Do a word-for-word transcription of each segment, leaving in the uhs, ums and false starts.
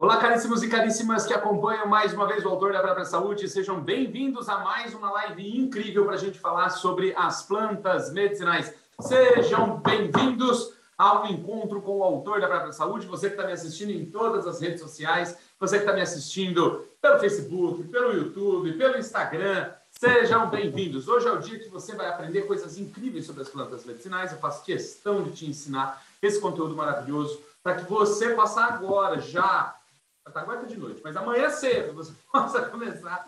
Olá, caríssimos e caríssimas que acompanham mais uma vez o Autor da Própria Saúde. Sejam bem-vindos a mais uma live incrível para a gente falar sobre as plantas medicinais. Sejam bem-vindos ao encontro com o Autor da Própria Saúde. Você que está me assistindo em todas as redes sociais, você que está me assistindo pelo Facebook, pelo YouTube, pelo Instagram, sejam bem-vindos. Hoje é o dia que você vai aprender coisas incríveis sobre as plantas medicinais. Eu faço questão de te ensinar esse conteúdo maravilhoso para que você possa agora, já... Agora está de noite, mas amanhã cedo você possa começar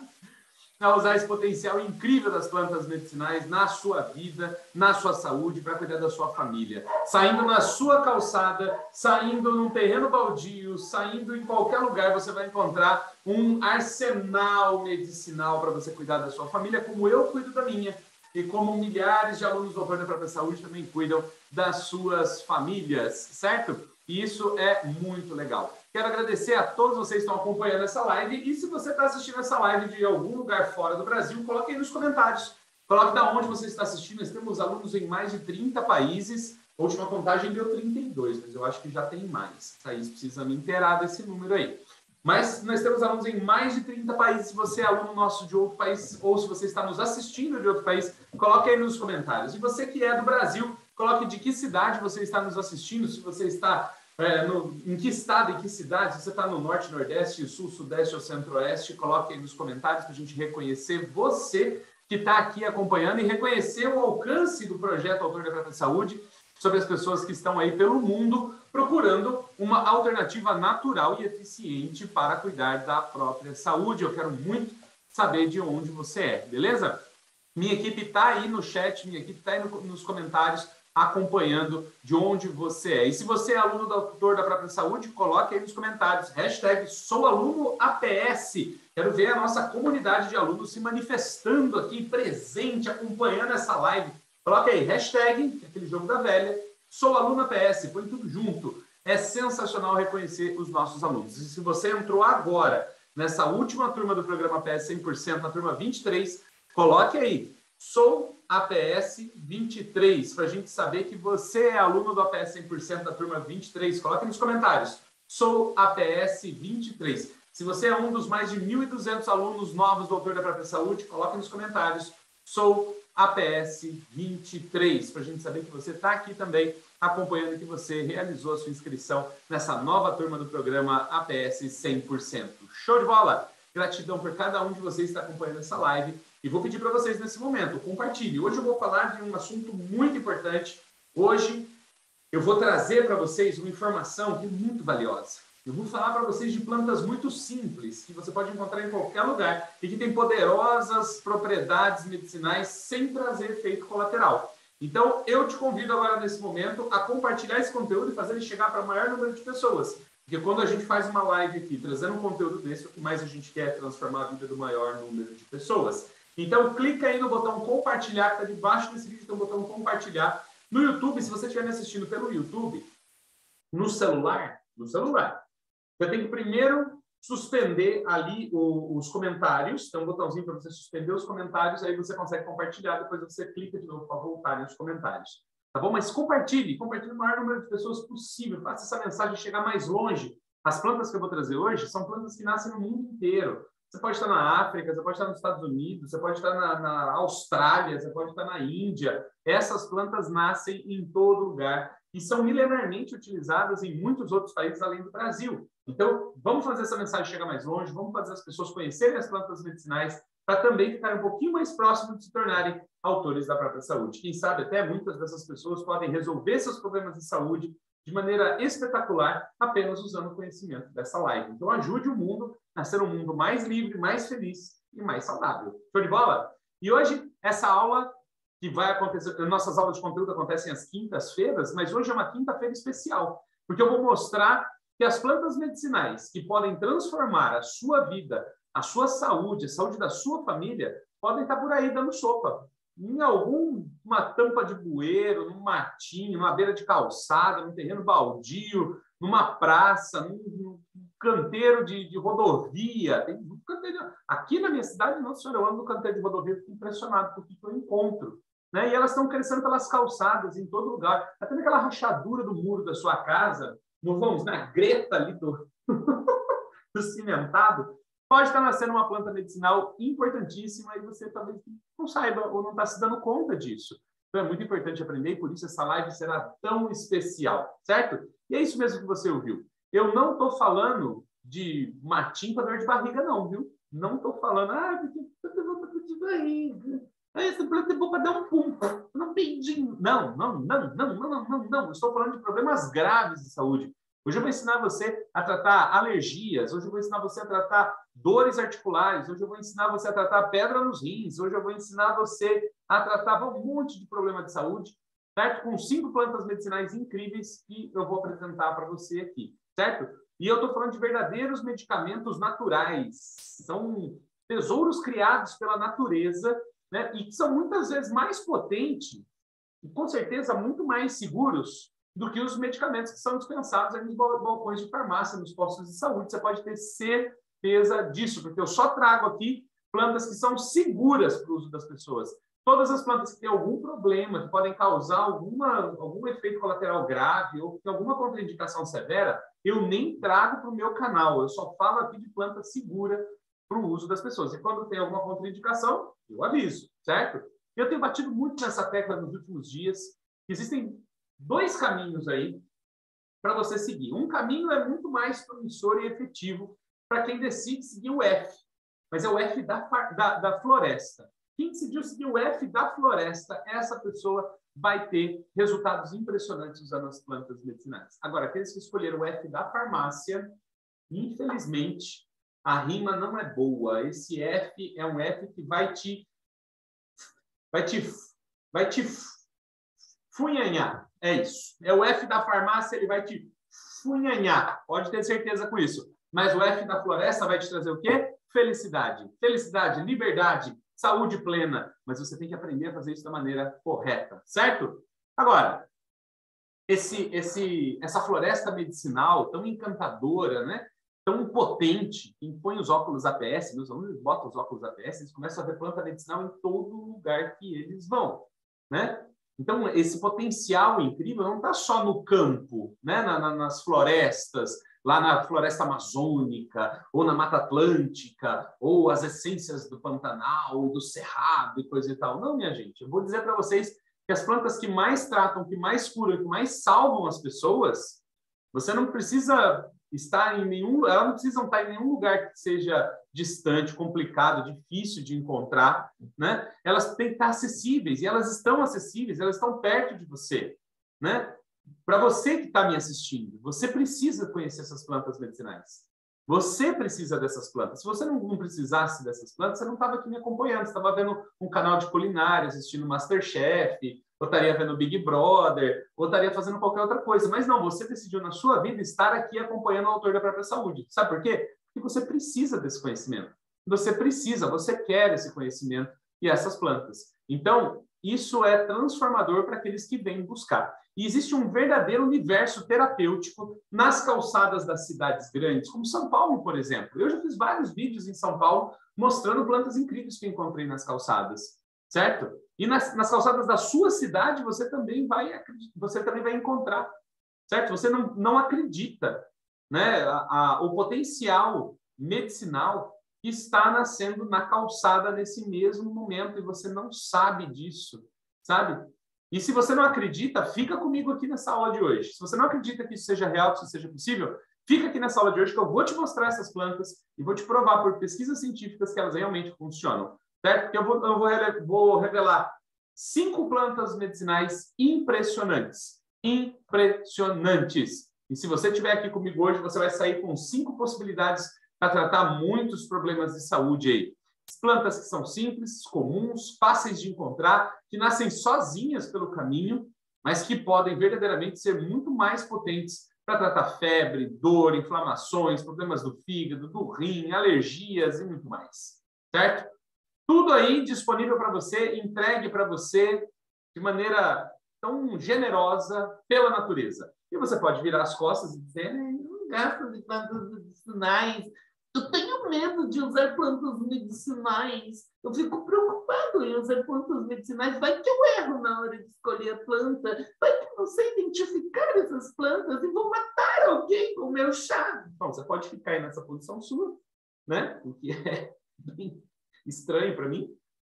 a usar esse potencial incrível das plantas medicinais na sua vida, na sua saúde, para cuidar da sua família. Saindo na sua calçada, saindo num terreno baldio, saindo em qualquer lugar, você vai encontrar um arsenal medicinal para você cuidar da sua família, como eu cuido da minha, e como milhares de alunos do Autor da Própria Saúde também cuidam das suas famílias, certo? E isso é muito legal. Quero agradecer a todos vocês que estão acompanhando essa live. E se você está assistindo essa live de algum lugar fora do Brasil, coloque aí nos comentários. Coloque de onde você está assistindo. Nós temos alunos em mais de trinta países. A última contagem deu trinta e dois, mas eu acho que já tem mais. Thaís precisa me inteirar desse número aí. Mas nós temos alunos em mais de trinta países. Se você é aluno nosso de outro país, ou se você está nos assistindo de outro país, coloque aí nos comentários. E você que é do Brasil, coloque de que cidade você está nos assistindo, se você está... É, no, em que estado, em que cidade, se você está no norte, nordeste, sul, sudeste ou centro-oeste, coloque aí nos comentários para a gente reconhecer você que está aqui acompanhando e reconhecer o alcance do projeto Autor da Própria Saúde sobre as pessoas que estão aí pelo mundo procurando uma alternativa natural e eficiente para cuidar da própria saúde. Eu quero muito saber de onde você é, beleza? Minha equipe está aí no chat, minha equipe está aí no, nos comentários, acompanhando de onde você é. E se você é aluno do Autor da Própria Saúde, coloque aí nos comentários, hashtag sou aluno A P S. Quero ver a nossa comunidade de alunos se manifestando aqui, presente, acompanhando essa live. Coloque aí, hashtag, aquele jogo da velha, sou aluno A P S, põe tudo junto. É sensacional reconhecer os nossos alunos. E se você entrou agora, nessa última turma do programa A P S cem por cento, na turma vinte e três, coloque aí, sou A P S vinte e três, para a gente saber que você é aluno do A P S cem por cento da turma vinte e três. Coloque nos comentários, sou A P S vinte e três. Se você é um dos mais de mil e duzentos alunos novos do Autor da Própria Saúde, coloque nos comentários, sou A P S vinte e três, para a gente saber que você está aqui também acompanhando e que você realizou a sua inscrição nessa nova turma do programa A P S cem por cento. Show de bola! Gratidão por cada um de vocês que está acompanhando essa live. E vou pedir para vocês nesse momento, compartilhe. Hoje eu vou falar de um assunto muito importante. Hoje eu vou trazer para vocês uma informação que é muito valiosa. Eu vou falar para vocês de plantas muito simples, que você pode encontrar em qualquer lugar e que tem poderosas propriedades medicinais sem trazer efeito colateral. Então, eu te convido agora nesse momento a compartilhar esse conteúdo e fazer ele chegar para o maior número de pessoas. Porque quando a gente faz uma live aqui, trazendo um conteúdo desse, o que mais a gente quer é transformar a vida do maior número de pessoas. Então, clica aí no botão compartilhar, que está debaixo desse vídeo, tem um botão compartilhar. No YouTube, se você estiver me assistindo pelo YouTube, no celular, no celular, você tem que primeiro suspender ali o, os comentários. Tem um botãozinho para você suspender os comentários, aí você consegue compartilhar, depois você clica de novo para voltar nos comentários. Tá bom? Mas compartilhe, compartilhe o maior número de pessoas possível, faça essa mensagem chegar mais longe. As plantas que eu vou trazer hoje são plantas que nascem no mundo inteiro. Você pode estar na África, você pode estar nos Estados Unidos, você pode estar na, na Austrália, você pode estar na Índia. Essas plantas nascem em todo lugar e são milenarmente utilizadas em muitos outros países além do Brasil. Então, vamos fazer essa mensagem chegar mais longe, vamos fazer as pessoas conhecerem as plantas medicinais para também ficarem um pouquinho mais próximos de se tornarem autores da própria saúde. Quem sabe até muitas dessas pessoas podem resolver seus problemas de saúde de maneira espetacular, apenas usando o conhecimento dessa live. Então, ajude o mundo a ser um mundo mais livre, mais feliz e mais saudável. Show de bola? E hoje, essa aula que vai acontecer, nossas aulas de conteúdo acontecem às quintas-feiras, mas hoje é uma quinta-feira especial, porque eu vou mostrar que as plantas medicinais que podem transformar a sua vida, a sua saúde, a saúde da sua família, podem estar por aí dando sopa. Em alguma tampa de bueiro, num matinho, numa beira de calçada, num terreno baldio, numa praça, num, num canteiro de, de rodovia. Tem um canteiro... Aqui na minha cidade, nossa senhora, eu ando no canteiro de rodovia, fico impressionado com o que eu encontro. Né? E elas estão crescendo pelas calçadas, em todo lugar. Até naquela rachadura do muro da sua casa, no, vamos, na greta ali do... cimentado, pode estar nascendo uma planta medicinal importantíssima e você talvez não saiba ou não está se dando conta disso. Então, é muito importante aprender e por isso essa live será tão especial, certo? E é isso mesmo que você ouviu. Eu não estou falando de matim para dor de barriga, não, viu? Não estou falando, ah, porque planta é boa para dor de barriga. Ah, essa planta é boa para dar um pum, não peidinho. Não, não, não, não, não, não, não. Eu estou falando de problemas graves de saúde. Hoje eu vou ensinar você a tratar alergias, hoje eu vou ensinar você a tratar dores articulares, hoje eu vou ensinar você a tratar pedra nos rins, hoje eu vou ensinar você a tratar um monte de problema de saúde, certo? Com cinco plantas medicinais incríveis que eu vou apresentar para você aqui, certo? E eu estou falando de verdadeiros medicamentos naturais, são tesouros criados pela natureza, né? E que são muitas vezes mais potentes e com certeza muito mais seguros do que os medicamentos que são dispensados aí nos balcões de farmácia, nos postos de saúde. Você pode ter certeza disso, porque eu só trago aqui plantas que são seguras para o uso das pessoas. Todas as plantas que têm algum problema, que podem causar alguma, algum efeito colateral grave ou que tem alguma contraindicação severa, eu nem trago para o meu canal. Eu só falo aqui de planta segura para o uso das pessoas. E quando tem alguma contraindicação, eu aviso, certo? Eu tenho batido muito nessa tecla nos últimos dias. Existem dois caminhos aí para você seguir. Um caminho é muito mais promissor e efetivo para quem decide seguir o F, mas é o F da, da, da floresta. Quem decidiu seguir o F da floresta, essa pessoa vai ter resultados impressionantes usando as plantas medicinais. Agora, aqueles que escolheram o F da farmácia, infelizmente, a rima não é boa. Esse F é um F que vai te vai te vai te funhanhar. É isso. É o F da farmácia, ele vai te funhanhar. Pode ter certeza com isso. Mas o F da floresta vai te trazer o quê? Felicidade. Felicidade, liberdade, saúde plena. Mas você tem que aprender a fazer isso da maneira correta, certo? Agora, esse, esse, essa floresta medicinal tão encantadora, né? Tão potente, quem põe os óculos A P S, meus alunos botam os óculos A P S, eles começam a ver planta medicinal em todo lugar que eles vão, né? Então, esse potencial incrível não está só no campo, né? na, na, nas florestas, lá na floresta amazônica, ou na Mata Atlântica, ou as essências do Pantanal, do Cerrado e coisa e tal. Não, minha gente, eu vou dizer para vocês que as plantas que mais tratam, que mais curam, que mais salvam as pessoas, você não precisa estar em nenhum, elas não precisam estar em nenhum lugar que seja distante, complicado, difícil de encontrar, né? Elas têm que estar acessíveis, e elas estão acessíveis, elas estão perto de você, né? Para você que está me assistindo, você precisa conhecer essas plantas medicinais. Você precisa dessas plantas. Se você não, não precisasse dessas plantas, você não estava aqui me acompanhando, você estava vendo um canal de culinária, assistindo MasterChef, ou estaria vendo Big Brother, ou estaria fazendo qualquer outra coisa. Mas não, você decidiu na sua vida estar aqui acompanhando o autor da própria saúde. Sabe por quê? Porque você precisa desse conhecimento. Você precisa, você quer esse conhecimento e essas plantas. Então, isso é transformador para aqueles que vêm buscar. E existe um verdadeiro universo terapêutico nas calçadas das cidades grandes, como São Paulo, por exemplo. Eu já fiz vários vídeos em São Paulo mostrando plantas incríveis que eu encontrei nas calçadas, certo? E nas, nas calçadas da sua cidade você também vai, você também vai encontrar, certo? Você não, não acredita, né? A, a, o potencial medicinal está nascendo na calçada nesse mesmo momento e você não sabe disso, sabe? E se você não acredita, fica comigo aqui nessa aula de hoje. Se você não acredita que isso seja real, que isso seja possível, fica aqui nessa aula de hoje que eu vou te mostrar essas plantas e vou te provar por pesquisas científicas que elas realmente funcionam, certo? Porque eu vou, eu vou, vou revelar cinco plantas medicinais impressionantes. Impressionantes. E se você estiver aqui comigo hoje, você vai sair com cinco possibilidades para tratar muitos problemas de saúde aí. Plantas que são simples, comuns, fáceis de encontrar, que nascem sozinhas pelo caminho, mas que podem verdadeiramente ser muito mais potentes para tratar febre, dor, inflamações, problemas do fígado, do rim, alergias e muito mais. Certo? Tudo aí disponível para você, entregue para você de maneira tão generosa pela natureza. E você pode virar as costas e dizer, não gasto de plantas medicinais, eu tenho medo de usar plantas medicinais. Eu fico preocupado em usar plantas medicinais. Vai que eu erro na hora de escolher a planta. Vai que eu não sei identificar essas plantas e vou matar alguém com o meu chá. Bom, Bom, você pode ficar aí nessa posição sua, né? O que é bem estranho para mim,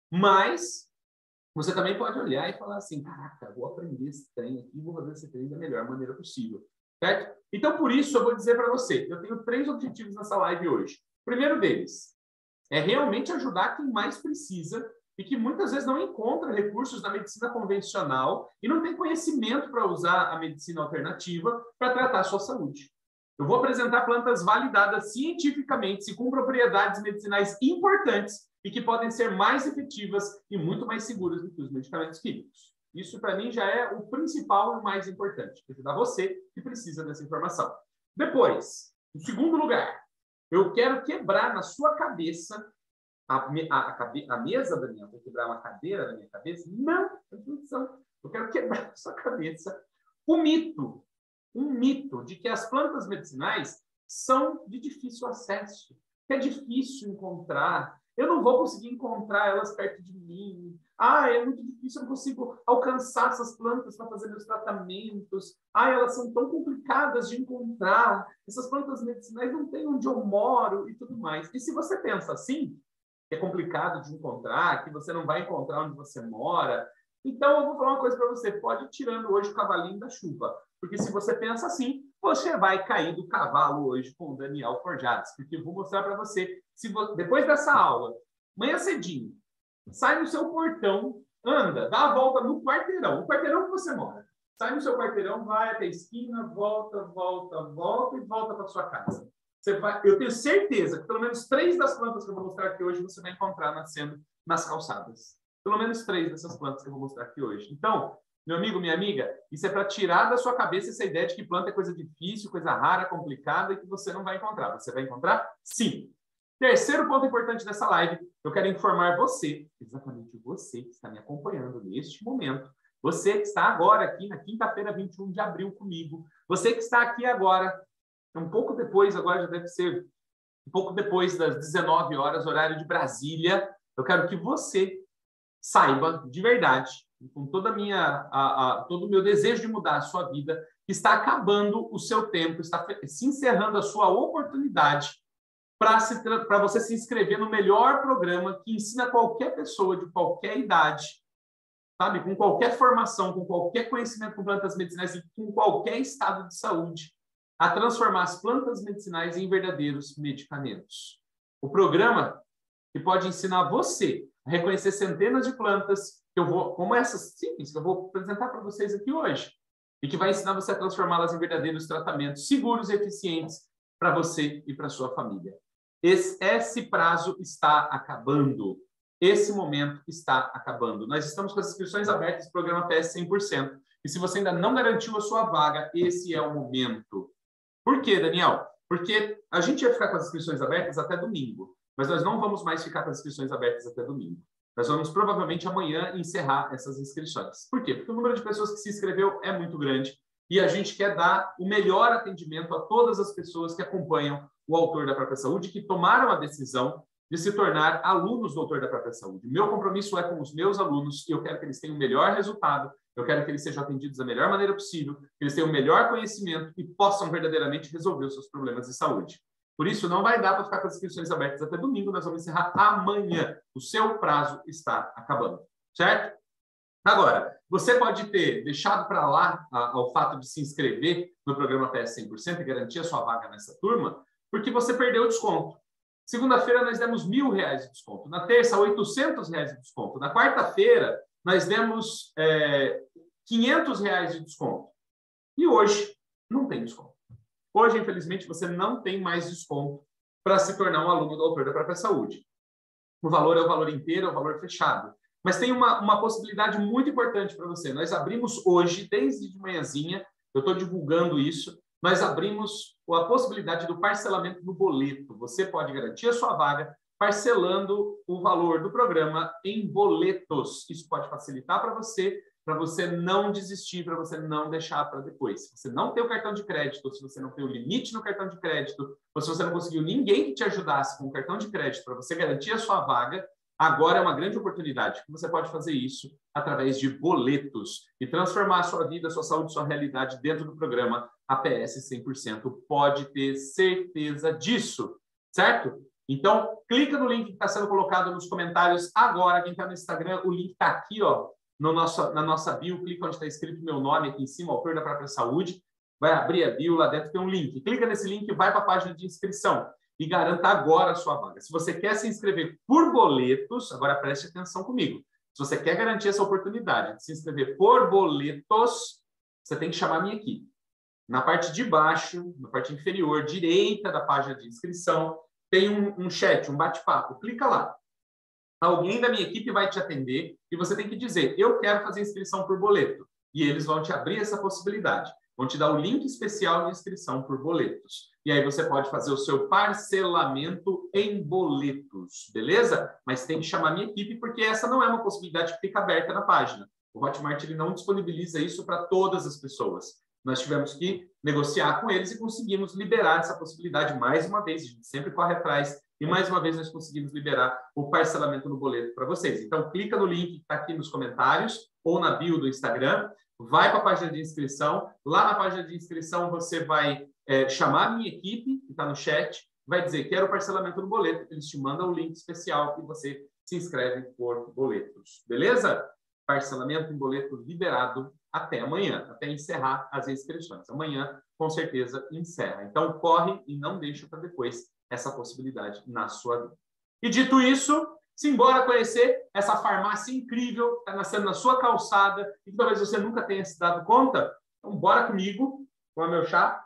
mas você também pode olhar e falar assim, caraca, vou aprender esse trem aqui, vou fazer esse trem da melhor maneira possível, certo? Então, por isso, eu vou dizer para você, eu tenho três objetivos nessa live hoje. O primeiro deles é realmente ajudar quem mais precisa e que muitas vezes não encontra recursos na medicina convencional e não tem conhecimento para usar a medicina alternativa para tratar a sua saúde. Eu vou apresentar plantas validadas cientificamente e com propriedades medicinais importantes e que podem ser mais efetivas e muito mais seguras do que os medicamentos químicos. Isso, para mim, já é o principal e o mais importante, ajudar você que precisa dessa informação. Depois, em segundo lugar, eu quero quebrar na sua cabeça a, a, a, a mesa da minha, vou quebrar uma cadeira da minha cabeça? Não, atenção, eu quero quebrar na sua cabeça o mito, um mito de que as plantas medicinais são de difícil acesso, que é difícil encontrar, eu não vou conseguir encontrar elas perto de mim, ah, é muito difícil, eu não consigo alcançar essas plantas para fazer meus tratamentos, ah, elas são tão complicadas de encontrar, essas plantas medicinais não tem onde eu moro e tudo mais. E se você pensa assim, que é complicado de encontrar, que você não vai encontrar onde você mora, então eu vou falar uma coisa para você, pode ir tirando hoje o cavalinho da chuva, porque se você pensa assim, você vai cair do cavalo hoje com o Daniel Forjades, porque eu vou mostrar para você, se você, depois dessa aula, amanhã cedinho, sai no seu portão, anda, dá a volta no quarteirão, o quarteirão que você mora, sai no seu quarteirão, vai até a esquina, volta, volta, volta e volta para sua casa. Você vai, eu tenho certeza que pelo menos três das plantas que eu vou mostrar aqui hoje você vai encontrar nascendo nas calçadas. Pelo menos três dessas plantas que eu vou mostrar aqui hoje. Então, meu amigo, minha amiga, isso é para tirar da sua cabeça essa ideia de que planta é coisa difícil, coisa rara, complicada e que você não vai encontrar. Você vai encontrar? Sim. Terceiro ponto importante dessa live, eu quero informar você, exatamente você que está me acompanhando neste momento, você que está agora aqui na quinta-feira, vinte e um de abril comigo, você que está aqui agora, um pouco depois, agora já deve ser um pouco depois das dezenove horas, horário de Brasília, eu quero que você saiba de verdade, com toda a minha, a, a, todo o meu desejo de mudar a sua vida, que está acabando o seu tempo, está se encerrando a sua oportunidade para você se inscrever no melhor programa que ensina qualquer pessoa de qualquer idade, sabe, com qualquer formação, com qualquer conhecimento com plantas medicinais e com qualquer estado de saúde, a transformar as plantas medicinais em verdadeiros medicamentos. O programa que pode ensinar você a reconhecer centenas de plantas, que eu vou, como essas simples, que eu vou apresentar para vocês aqui hoje, e que vai ensinar você a transformá-las em verdadeiros tratamentos seguros e eficientes para você e para sua família. Esse, esse prazo está acabando. Esse momento está acabando. Nós estamos com as inscrições abertas do programa P S cem por cento. E se você ainda não garantiu a sua vaga, esse é o momento. Por quê, Daniel? Porque a gente ia ficar com as inscrições abertas até domingo, mas nós não vamos mais ficar com as inscrições abertas até domingo. Nós vamos provavelmente amanhã encerrar essas inscrições. Por quê? Porque o número de pessoas que se inscreveu é muito grande e a gente quer dar o melhor atendimento a todas as pessoas que acompanham o Autor da Própria Saúde, que tomaram a decisão de se tornar alunos do Autor da Própria Saúde. Meu compromisso é com os meus alunos e eu quero que eles tenham o melhor resultado, eu quero que eles sejam atendidos da melhor maneira possível, que eles tenham o melhor conhecimento e possam verdadeiramente resolver os seus problemas de saúde. Por isso, não vai dar para ficar com as inscrições abertas até domingo, nós vamos encerrar amanhã. O seu prazo está acabando, certo? Agora, você pode ter deixado para lá a, o fato de se inscrever no programa P S cem por cento e garantir a sua vaga nessa turma, porque você perdeu o desconto. Segunda-feira, nós demos mil reais de desconto. Na terça, oitocentos reais de desconto. Na quarta-feira, nós demos é, quinhentos reais de desconto. E hoje, não tem desconto. Hoje, infelizmente, você não tem mais desconto para se tornar um aluno do Autor da Própria Saúde. O valor é o valor inteiro, é o valor fechado. Mas tem uma, uma possibilidade muito importante para você. Nós abrimos hoje, desde de manhãzinha, eu estou divulgando isso, nós abrimos a possibilidade do parcelamento no boleto. Você pode garantir a sua vaga parcelando o valor do programa em boletos. Isso pode facilitar para você, para você não desistir, para você não deixar para depois. Se você não tem o cartão de crédito, se você não tem o limite no cartão de crédito, ou se você não conseguiu ninguém que te ajudasse com o cartão de crédito para você garantir a sua vaga, Agora é uma grande oportunidade que você pode fazer isso através de boletos e transformar a sua vida, a sua saúde, a sua realidade dentro do programa A P S cem por cento. Pode ter certeza disso, certo? Então, clica no link que está sendo colocado nos comentários agora. Quem está no Instagram, o link está aqui, ó, no nosso, na nossa bio. Clica onde está escrito meu nome aqui em cima, autor da própria saúde. Vai abrir a bio, lá dentro tem um link. Clica nesse link e vai para a página de inscrição. E garanta agora a sua vaga. Se você quer se inscrever por boletos, agora preste atenção comigo. Se você quer garantir essa oportunidade de se inscrever por boletos, você tem que chamar a minha equipe. Na parte de baixo, na parte inferior direita da página de inscrição, tem um, um chat, um bate-papo. Clica lá. Alguém da minha equipe vai te atender e você tem que dizer, eu quero fazer inscrição por boleto. E eles vão te abrir essa possibilidade. Vão te dar o link especial de inscrição por boletos. E aí você pode fazer o seu parcelamento em boletos, beleza? Mas tem que chamar a minha equipe, porque essa não é uma possibilidade que fica aberta na página. O Hotmart ele não disponibiliza isso para todas as pessoas. Nós tivemos que negociar com eles e conseguimos liberar essa possibilidade mais uma vez. A gente sempre corre atrás e mais uma vez nós conseguimos liberar o parcelamento no boleto para vocês. Então, clica no link que está aqui nos comentários ou na bio do Instagram. Vai para a página de inscrição. Lá na página de inscrição você vai é, chamar a minha equipe, que está no chat, vai dizer quero o parcelamento no boleto. Eles te mandam o link especial e você se inscreve por boletos. Beleza? Parcelamento em boleto liberado até amanhã, até encerrar as inscrições. Amanhã, com certeza, encerra. Então, corre e não deixa para depois essa possibilidade na sua vida. E dito isso, simbora conhecer essa farmácia incrível que está nascendo na sua calçada e que talvez você nunca tenha se dado conta. Então, bora comigo, com o meu chá.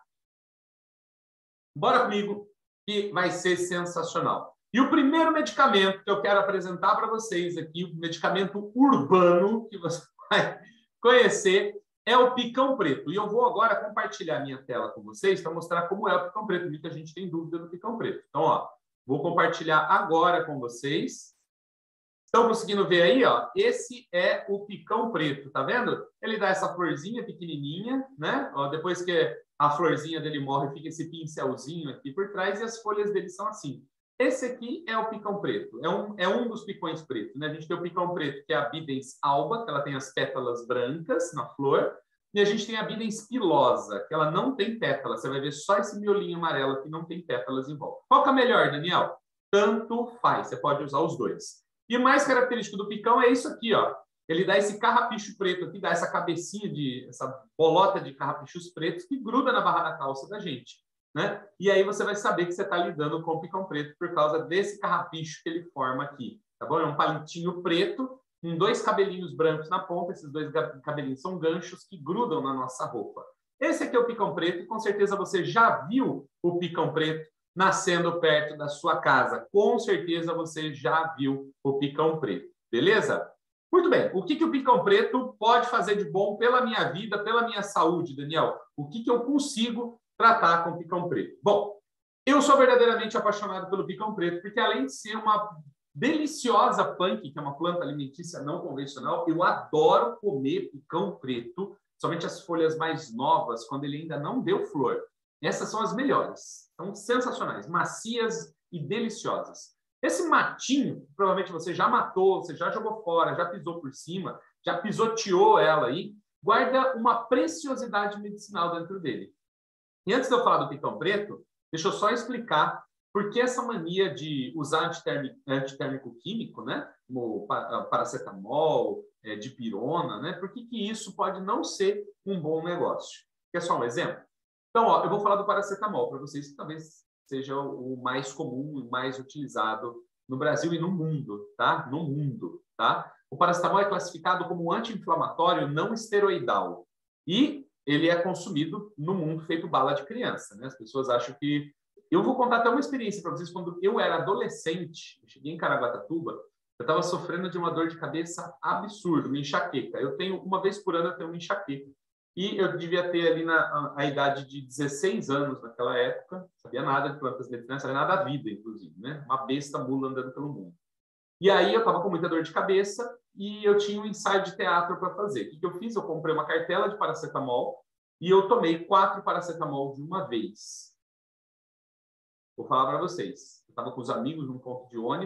Bora comigo, que vai ser sensacional. E o primeiro medicamento que eu quero apresentar para vocês aqui, o medicamento urbano que você vai conhecer, é o picão preto. E eu vou agora compartilhar minha tela com vocês para mostrar como é o picão preto. Muita gente tem dúvida do picão preto. Então, ó, vou compartilhar agora com vocês. Estão conseguindo ver aí, ó? Esse é o picão preto, tá vendo? Ele dá essa florzinha pequenininha, né? Ó, depois que a florzinha dele morre, fica esse pincelzinho aqui por trás e as folhas dele são assim. Esse aqui é o picão preto, é um, é um dos picões pretos, né? A gente tem o picão preto, que é a Bidens alba, que ela tem as pétalas brancas na flor, e a gente tem a Bidens pilosa, que ela não tem pétalas, você vai ver só esse miolinho amarelo que não tem pétalas em volta. Qual que é melhor, Daniel? Tanto faz, você pode usar os dois. E o mais característico do picão é isso aqui, ó. Ele dá esse carrapicho preto aqui, dá essa cabecinha de, essa bolota de carrapichos pretos que gruda na barra da calça da gente. Né? E aí você vai saber que você está lidando com o picão preto por causa desse carrapicho que ele forma aqui, tá bom? É um palitinho preto com dois cabelinhos brancos na ponta. Esses dois cabelinhos são ganchos que grudam na nossa roupa. Esse aqui é o picão preto e com certeza você já viu o picão preto nascendo perto da sua casa. Com certeza você já viu o picão preto, beleza? Muito bem, o que, que o picão preto pode fazer de bom pela minha vida, pela minha saúde, Daniel? O que, que eu consigo tratar com picão preto? Bom, eu sou verdadeiramente apaixonado pelo picão preto, porque além de ser uma deliciosa punk, que é uma planta alimentícia não convencional, eu adoro comer picão preto, somente as folhas mais novas, quando ele ainda não deu flor. Essas são as melhores, são sensacionais, macias e deliciosas. Esse matinho, provavelmente você já matou, você já jogou fora, já pisou por cima, já pisoteou ela aí, guarda uma preciosidade medicinal dentro dele. E antes de eu falar do picão preto, deixa eu só explicar por que essa mania de usar antitérmico, antitérmico químico, né? Como paracetamol, dipirona, né? Por que que isso pode não ser um bom negócio? Quer só um exemplo? Então, ó, eu vou falar do paracetamol para vocês, que talvez seja o mais comum e mais utilizado no Brasil e no mundo, tá? No mundo, tá? O paracetamol é classificado como anti-inflamatório não esteroidal e ele é consumido no mundo feito bala de criança, né? As pessoas acham que... Eu vou contar até uma experiência para vocês. Quando eu era adolescente, eu cheguei em Caraguatatuba, eu estava sofrendo de uma dor de cabeça absurda, uma enxaqueca. Eu tenho, uma vez por ano, eu tenho uma enxaqueca. E eu devia ter ali na a, a idade de dezesseis anos naquela época, não sabia nada de plantas medicinais, não sabia nada da vida, inclusive, né? Uma besta mula andando pelo mundo. E aí eu estava com muita dor de cabeça e eu tinha um ensaio de teatro para fazer. O que eu fiz? Eu comprei uma cartela de paracetamol e eu tomei quatro paracetamol de uma vez. Vou falar para vocês. Eu estava com os amigos num ponto de ônibus,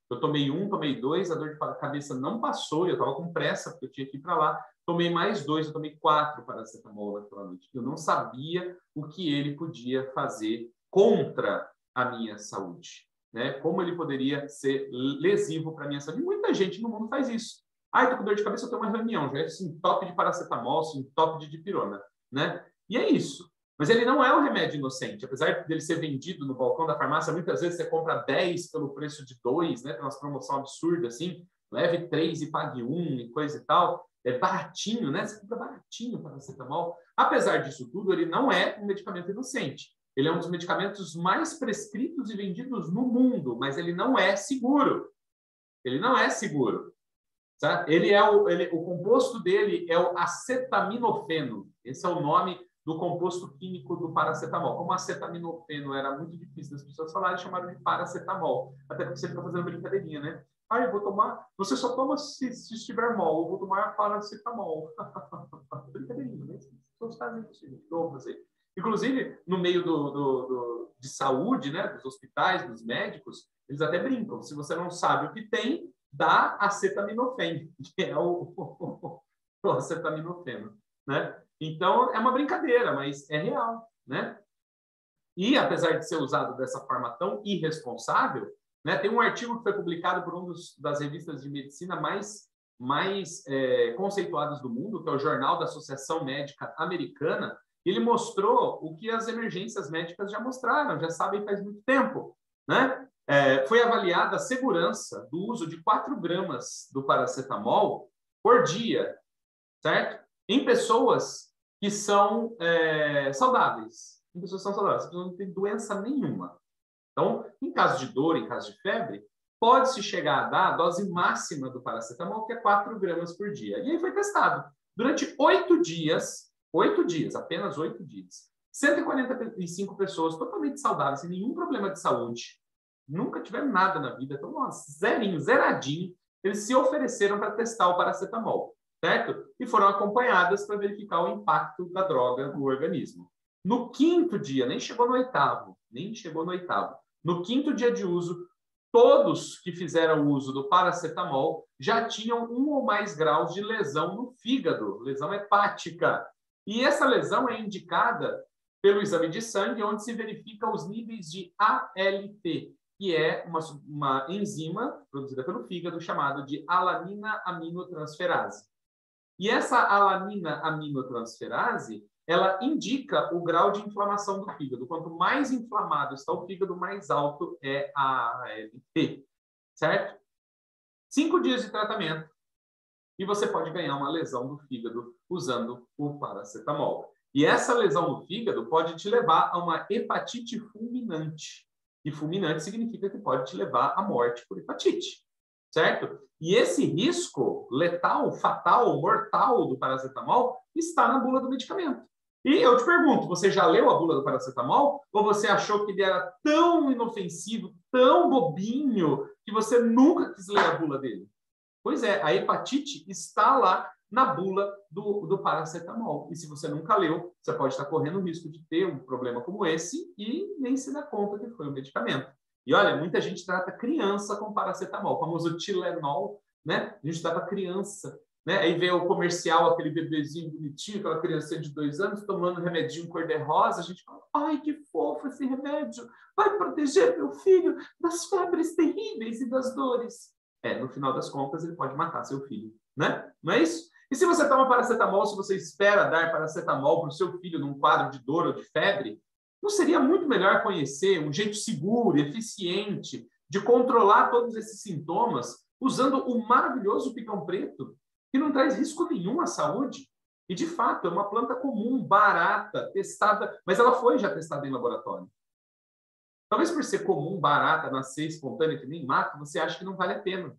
Eu tomei um, tomei dois, a dor de cabeça não passou, eu estava com pressa, porque eu tinha que ir para lá. Tomei mais dois, eu tomei quatro paracetamol naquela noite. Eu não sabia o que ele podia fazer contra a minha saúde, né? Como ele poderia ser lesivo para a minha saúde. E muita gente no mundo faz isso. Ah, eu tô com dor de cabeça, eu tenho uma reunião. Já é sintope de paracetamol, sintope de dipirona, né? E é isso. Mas ele não é um remédio inocente. Apesar dele ser vendido no balcão da farmácia, muitas vezes você compra dez pelo preço de dois, né? Tem umas promoções absurdas assim. Leve três e pague um e coisa e tal. É baratinho, né? Você compra baratinho paracetamol. Apesar disso tudo, ele não é um medicamento inocente. Ele é um dos medicamentos mais prescritos e vendidos no mundo, mas ele não é seguro. Ele não é seguro. Tá? Ele é o, ele, o composto dele é o acetaminofeno. Esse é o nome do composto químico do paracetamol. Como acetaminofeno era muito difícil das pessoas falarem, chamaram de paracetamol. Até porque você fica fazendo brincadeirinha, né? Ah, eu vou tomar... Você só toma se, se estiver mal. Eu vou tomar paracetamol. Brincadeirinha, né? As pessoas fazem isso, gente. Eu vou fazer. Inclusive, no meio do, do, do, de saúde, né? Dos hospitais, dos médicos, eles até brincam. Se você não sabe o que tem, dá acetaminofeno, que é o, o, o acetaminofeno, né? Então, é uma brincadeira, mas é real, né? E, apesar de ser usado dessa forma tão irresponsável, né, tem um artigo que foi publicado por uma das revistas de medicina mais, mais é, conceituadas do mundo, que é o Jornal da Associação Médica Americana. Ele mostrou o que as emergências médicas já mostraram, já sabem faz muito tempo, né? É, foi avaliada a segurança do uso de quatro gramas do paracetamol por dia, certo? Em pessoas que são é, saudáveis. Em pessoas que são saudáveis, que não têm doença nenhuma. Então, em caso de dor, em caso de febre, pode-se chegar a dar a dose máxima do paracetamol, que é quatro gramas por dia. E aí foi testado. Durante oito dias, oito dias, apenas oito dias, cento e quarenta e cinco pessoas totalmente saudáveis, sem nenhum problema de saúde, nunca tiveram nada na vida, então, nossa, zerinho, zeradinho, eles se ofereceram para testar o paracetamol, certo? E foram acompanhadas para verificar o impacto da droga no organismo. No quinto dia, nem chegou no oitavo, nem chegou no oitavo, no quinto dia de uso, todos que fizeram uso do paracetamol já tinham um ou mais graus de lesão no fígado, lesão hepática. E essa lesão é indicada pelo exame de sangue, onde se verifica os níveis de A L T, que é uma, uma enzima produzida pelo fígado chamada de alanina aminotransferase. E essa alanina aminotransferase, ela indica o grau de inflamação do fígado. Quanto mais inflamado está o fígado, mais alto é a A L T, certo? Cinco dias de tratamento e você pode ganhar uma lesão do fígado usando o paracetamol. E essa lesão no fígado pode te levar a uma hepatite fulminante. E fulminante significa que pode te levar à morte por hepatite, certo? E esse risco letal, fatal, mortal do paracetamol está na bula do medicamento. E eu te pergunto, você já leu a bula do paracetamol? Ou você achou que ele era tão inofensivo, tão bobinho, que você nunca quis ler a bula dele? Pois é, a hepatite está lá na bula do, do paracetamol. E se você nunca leu, você pode estar correndo o risco de ter um problema como esse e nem se dar conta que foi o medicamento. E olha, muita gente trata criança com paracetamol, o famoso Tilenol, né? A gente trata criança, né? Aí vê o comercial, aquele bebezinho bonitinho, aquela criança de dois anos tomando remedinho cor-de-rosa, a gente fala, ai, que fofo esse remédio, vai proteger meu filho das febres terríveis e das dores. É, no final das contas, ele pode matar seu filho, né? Não é isso? E se você toma paracetamol, se você espera dar paracetamol para o seu filho num quadro de dor ou de febre, não seria muito melhor conhecer um jeito seguro, eficiente, de controlar todos esses sintomas usando o maravilhoso picão preto, que não traz risco nenhum à saúde? E, de fato, é uma planta comum, barata, testada, mas ela foi já testada em laboratório. Talvez por ser comum, barata, nascer espontânea, que nem mato, você acha que não vale a pena.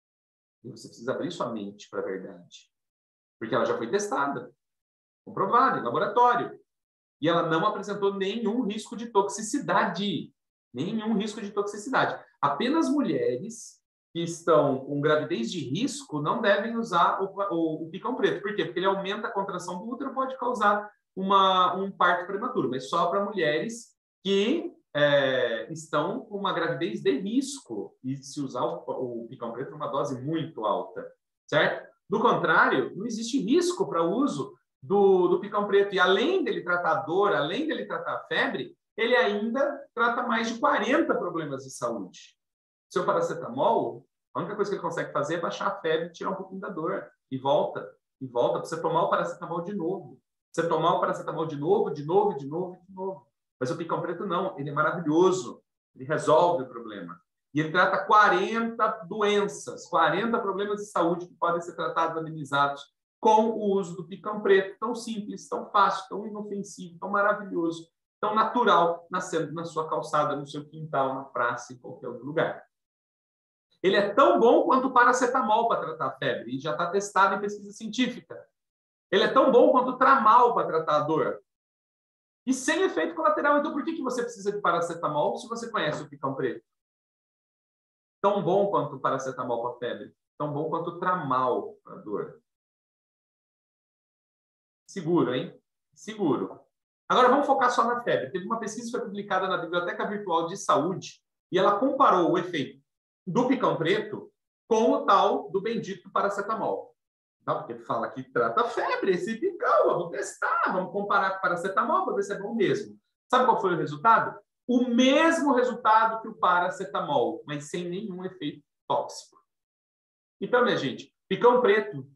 E você precisa abrir sua mente para a verdade. Porque ela já foi testada, comprovada em laboratório. E ela não apresentou nenhum risco de toxicidade. Nenhum risco de toxicidade. Apenas mulheres que estão com gravidez de risco não devem usar o, o, o picão preto. Por quê? Porque ele aumenta a contração do útero, pode causar uma, um parto prematuro. Mas só para mulheres que é, estão com uma gravidez de risco e se usar o, o picão preto numa dose muito alta, certo? Do contrário, não existe risco para o uso do, do picão preto. E além dele tratar dor, além dele tratar febre, ele ainda trata mais de quarenta problemas de saúde. Seu paracetamol, a única coisa que ele consegue fazer é baixar a febre, tirar um pouquinho da dor e volta, e volta para você tomar o paracetamol de novo. Você tomar o paracetamol de novo, de novo, de novo, de novo. Mas o picão preto não, ele é maravilhoso, ele resolve o problema. E ele trata quarenta doenças, quarenta problemas de saúde que podem ser tratados, amenizados com o uso do picão preto, tão simples, tão fácil, tão inofensivo, tão maravilhoso, tão natural, nascendo na sua calçada, no seu quintal, na praça, em qualquer outro lugar. Ele é tão bom quanto o paracetamol para tratar a febre, e já está testado em pesquisa científica. Ele é tão bom quanto o tramal para tratar a dor. E sem efeito colateral. Então, por que, que você precisa de paracetamol se você conhece o picão preto? Tão bom quanto o paracetamol para a febre. Tão bom quanto o tramal para a dor. Seguro, hein? Seguro. Agora, vamos focar só na febre. Teve uma pesquisa que foi publicada na Biblioteca Virtual de Saúde e ela comparou o efeito do picão preto com o tal do bendito paracetamol. Tá? Porque fala que trata febre, esse picão, vamos testar, vamos comparar com o paracetamol para ver se é bom mesmo. Sabe qual foi o resultado? O mesmo resultado que o paracetamol, mas sem nenhum efeito tóxico. Então, minha gente, picão preto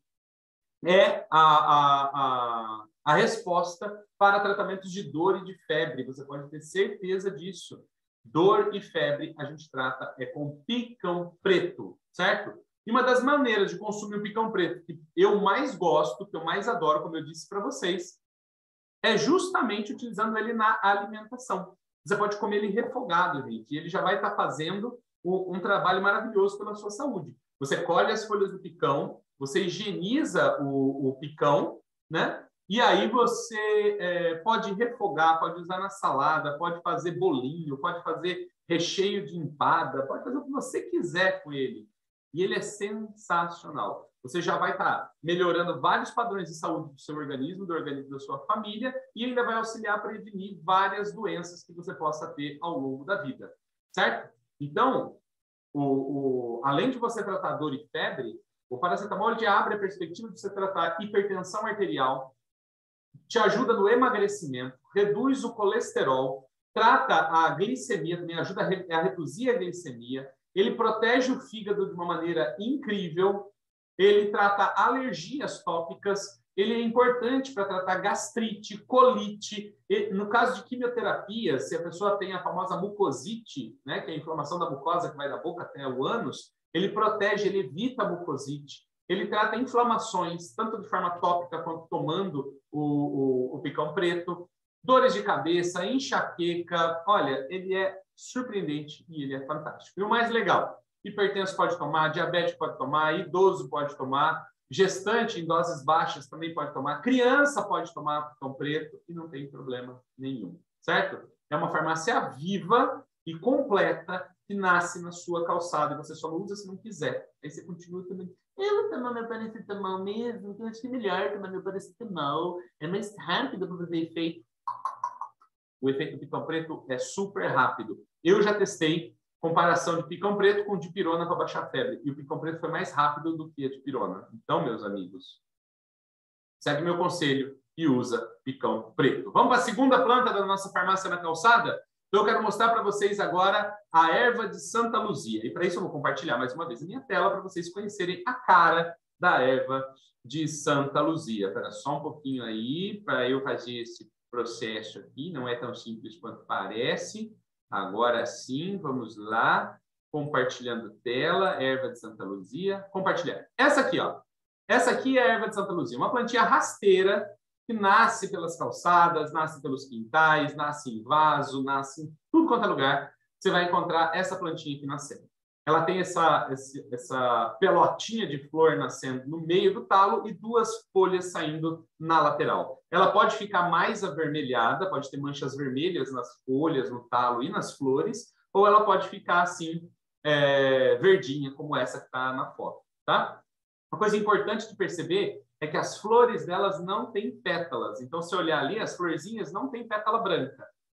é a, a, a, a resposta para tratamentos de dor e de febre. Você pode ter certeza disso. Dor e febre a gente trata é com picão preto, certo? E uma das maneiras de consumir o picão preto que eu mais gosto, que eu mais adoro, como eu disse para vocês, é justamente utilizando ele na alimentação. Você pode comer ele refogado, gente, e ele já vai estar fazendo um trabalho maravilhoso pela sua saúde. Você colhe as folhas do picão, você higieniza o, o picão, né? E aí você é, pode refogar, pode usar na salada, pode fazer bolinho, pode fazer recheio de empada, pode fazer o que você quiser com ele. E ele é sensacional. Você já vai estar melhorando vários padrões de saúde do seu organismo, do organismo da sua família, e ainda vai auxiliar a prevenir várias doenças que você possa ter ao longo da vida, certo? Então, o, o, além de você tratar dor e febre, o paracetamol te abre a perspectiva de você tratar hipertensão arterial, te ajuda no emagrecimento, reduz o colesterol, trata a glicemia, também ajuda a, re, a reduzir a glicemia, ele protege o fígado de uma maneira incrível, ele trata alergias tópicas, ele é importante para tratar gastrite, colite. E, no caso de quimioterapia, se a pessoa tem a famosa mucosite, né, que é a inflamação da mucosa que vai da boca até o ânus, ele protege, ele evita a mucosite. Ele trata inflamações, tanto de forma tópica quanto tomando o, o, o picão preto, dores de cabeça, enxaqueca. Olha, ele é surpreendente e ele é fantástico. E o mais legal, hipertenso pode tomar, diabético pode tomar, idoso pode tomar, gestante em doses baixas também pode tomar, criança pode tomar picão preto e não tem problema nenhum, certo? É uma farmácia viva e completa que nasce na sua calçada e você só não usa se não quiser. Aí você continua também. Eu vou tomar meu paracetamol mesmo, que eu acho que é melhor tomar meu paracetamol, é mais rápido para fazer efeito. O efeito do picão preto é super rápido. Eu já testei comparação de picão preto com dipirona para baixar a febre. E o picão preto foi mais rápido do que a dipirona. Então, meus amigos, segue meu conselho e usa picão preto. Vamos para a segunda planta da nossa farmácia na calçada? Então, eu quero mostrar para vocês agora a erva de Santa Luzia. E para isso eu vou compartilhar mais uma vez a minha tela para vocês conhecerem a cara da erva de Santa Luzia. Espera só um pouquinho aí para eu fazer esse processo aqui. Não é tão simples quanto parece. Agora sim, vamos lá. Compartilhando tela, erva de Santa Luzia. Compartilhar. Essa aqui, ó. Essa aqui é a erva de Santa Luzia. Uma plantinha rasteira que nasce pelas calçadas, nasce pelos quintais, nasce em vaso, nasce em tudo quanto é lugar. Você vai encontrar essa plantinha aqui nascendo. Ela tem essa, essa pelotinha de flor nascendo no meio do talo e duas folhas saindo na lateral. Ela pode ficar mais avermelhada, pode ter manchas vermelhas nas folhas, no talo e nas flores, ou ela pode ficar assim, é, verdinha, como essa que está na foto, tá? Uma coisa importante de perceber é que as flores delas não têm pétalas. Então, se olhar ali, as florzinhas não têm pétala branca.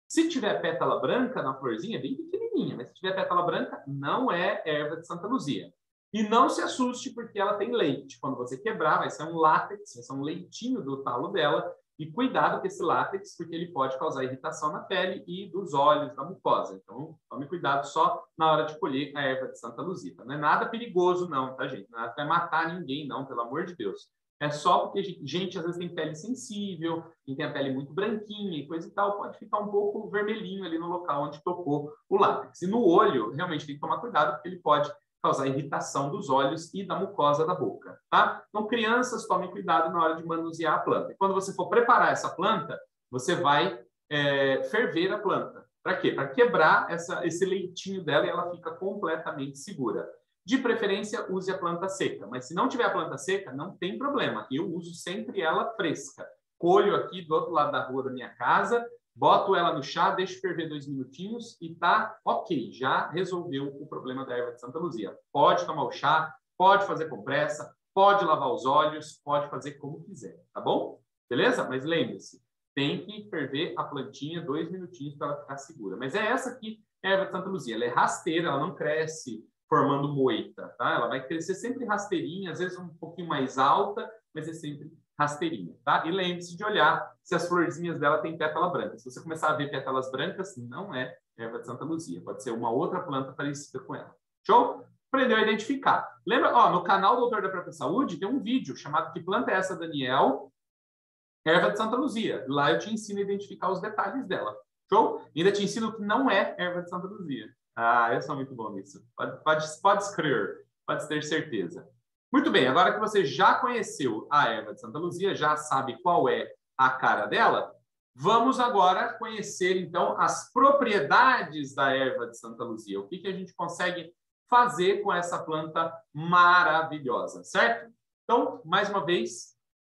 Se tiver pétala branca na florzinha, é bem pequenininha, mas se tiver pétala branca, não é erva de Santa Luzia. E não se assuste porque ela tem leite. Quando você quebrar, vai ser um látex, vai ser um leitinho do talo dela. E cuidado com esse látex, porque ele pode causar irritação na pele e dos olhos, da mucosa. Então, tome cuidado só na hora de colher a erva de Santa Luzia. Não é nada perigoso não, tá, gente? Nada vai matar ninguém não, pelo amor de Deus. É só porque gente, às vezes, tem pele sensível, quem tem a pele muito branquinha e coisa e tal, pode ficar um pouco vermelhinho ali no local onde tocou o látex. E no olho, realmente tem que tomar cuidado, porque ele pode causar irritação dos olhos e da mucosa da boca, tá? Então, crianças, tomem cuidado na hora de manusear a planta. E quando você for preparar essa planta, você vai é, ferver a planta. Para quê? Para quebrar essa, esse leitinho dela e ela fica completamente segura. De preferência, use a planta seca, mas se não tiver a planta seca, não tem problema. Eu uso sempre ela fresca. Colho aqui do outro lado da rua da minha casa, boto ela no chá, deixo ferver dois minutinhos e tá ok, já resolveu o problema da erva de Santa Luzia. Pode tomar o chá, pode fazer compressa, pode lavar os olhos, pode fazer como quiser, tá bom? Beleza? Mas lembre-se, tem que ferver a plantinha dois minutinhos para ela ficar segura. Mas é essa aqui, a erva de Santa Luzia. Ela é rasteira, ela não cresce formando moita, tá? Ela vai crescer sempre rasteirinha, às vezes um pouquinho mais alta, mas é sempre rasteirinha, tá? E lembre-se de olhar se as florzinhas dela têm pétala branca. Se você começar a ver pétalas brancas, não é erva de Santa Luzia. Pode ser uma outra planta parecida com ela. Show? Aprendeu a identificar. Lembra? Ó, no canal do Doutor da Própria Saúde tem um vídeo chamado Que Planta é essa, Daniel? Erva de Santa Luzia. Lá eu te ensino a identificar os detalhes dela. Show? E ainda te ensino que não é erva de Santa Luzia. Ah, eu sou muito bom nisso. Pode, pode, pode escrever, pode ter certeza. Muito bem, agora que você já conheceu a erva de Santa Luzia, já sabe qual é a cara dela, vamos agora conhecer, então, as propriedades da erva de Santa Luzia. O que, que a gente consegue fazer com essa planta maravilhosa, certo? Então, mais uma vez,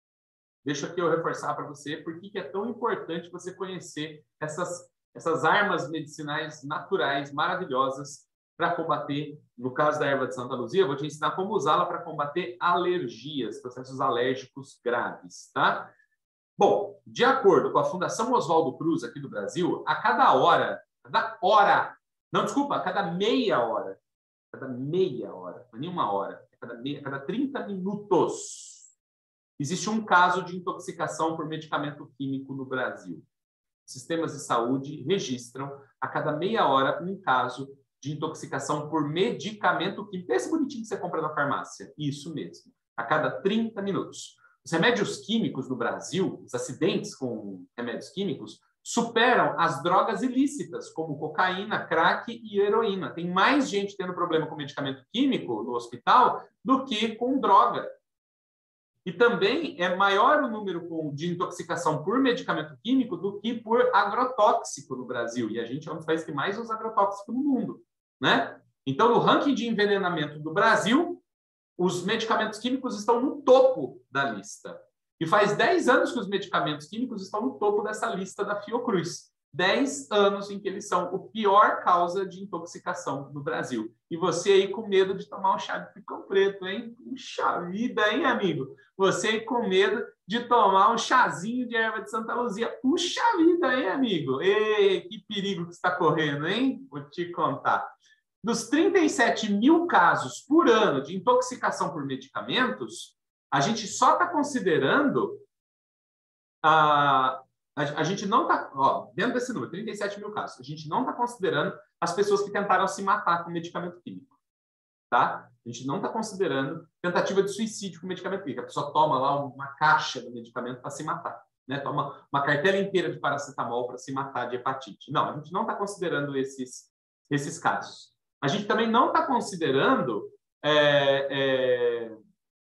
deixa aqui eu reforçar para você por que, que é tão importante você conhecer essas, essas armas medicinais naturais maravilhosas para combater, no caso da erva de Santa Luzia, eu vou te ensinar como usá-la para combater alergias, processos alérgicos graves, tá? Bom, de acordo com a Fundação Oswaldo Cruz aqui do Brasil, a cada hora, cada hora, não, desculpa, a cada meia hora, cada meia hora, não é nenhuma hora, a cada, meia, a cada trinta minutos, existe um caso de intoxicação por medicamento químico no Brasil. Sistemas de saúde registram a cada meia hora um caso de intoxicação por medicamento químico. Esse bonitinho que você compra na farmácia. Isso mesmo. A cada trinta minutos. Os remédios químicos no Brasil, os acidentes com remédios químicos, superam as drogas ilícitas, como cocaína, crack e heroína. Tem mais gente tendo problema com medicamento químico no hospital do que com droga. E também é maior o número de intoxicação por medicamento químico do que por agrotóxico no Brasil. E a gente é um dos países que mais usa agrotóxico no mundo, né? Então, no ranking de envenenamento do Brasil, os medicamentos químicos estão no topo da lista. E faz dez anos que os medicamentos químicos estão no topo dessa lista da Fiocruz. dez anos em que eles são a pior causa de intoxicação no Brasil. E você aí com medo de tomar um chá de picão preto, hein? Puxa vida, hein, amigo? Você aí com medo de tomar um chazinho de erva de Santa Luzia. Puxa vida, hein, amigo? Ei, que perigo que você está correndo, hein? Vou te contar. Dos trinta e sete mil casos por ano de intoxicação por medicamentos, a gente só está considerando... a A gente não está, dentro desse número, trinta e sete mil casos, a gente não está considerando as pessoas que tentaram se matar com medicamento químico, tá? A gente não está considerando tentativa de suicídio com medicamento químico. A pessoa toma lá uma caixa de medicamento para se matar, né? Toma uma cartela inteira de paracetamol para se matar de hepatite. Não, a gente não está considerando esses, esses casos. A gente também não está considerando... É, é,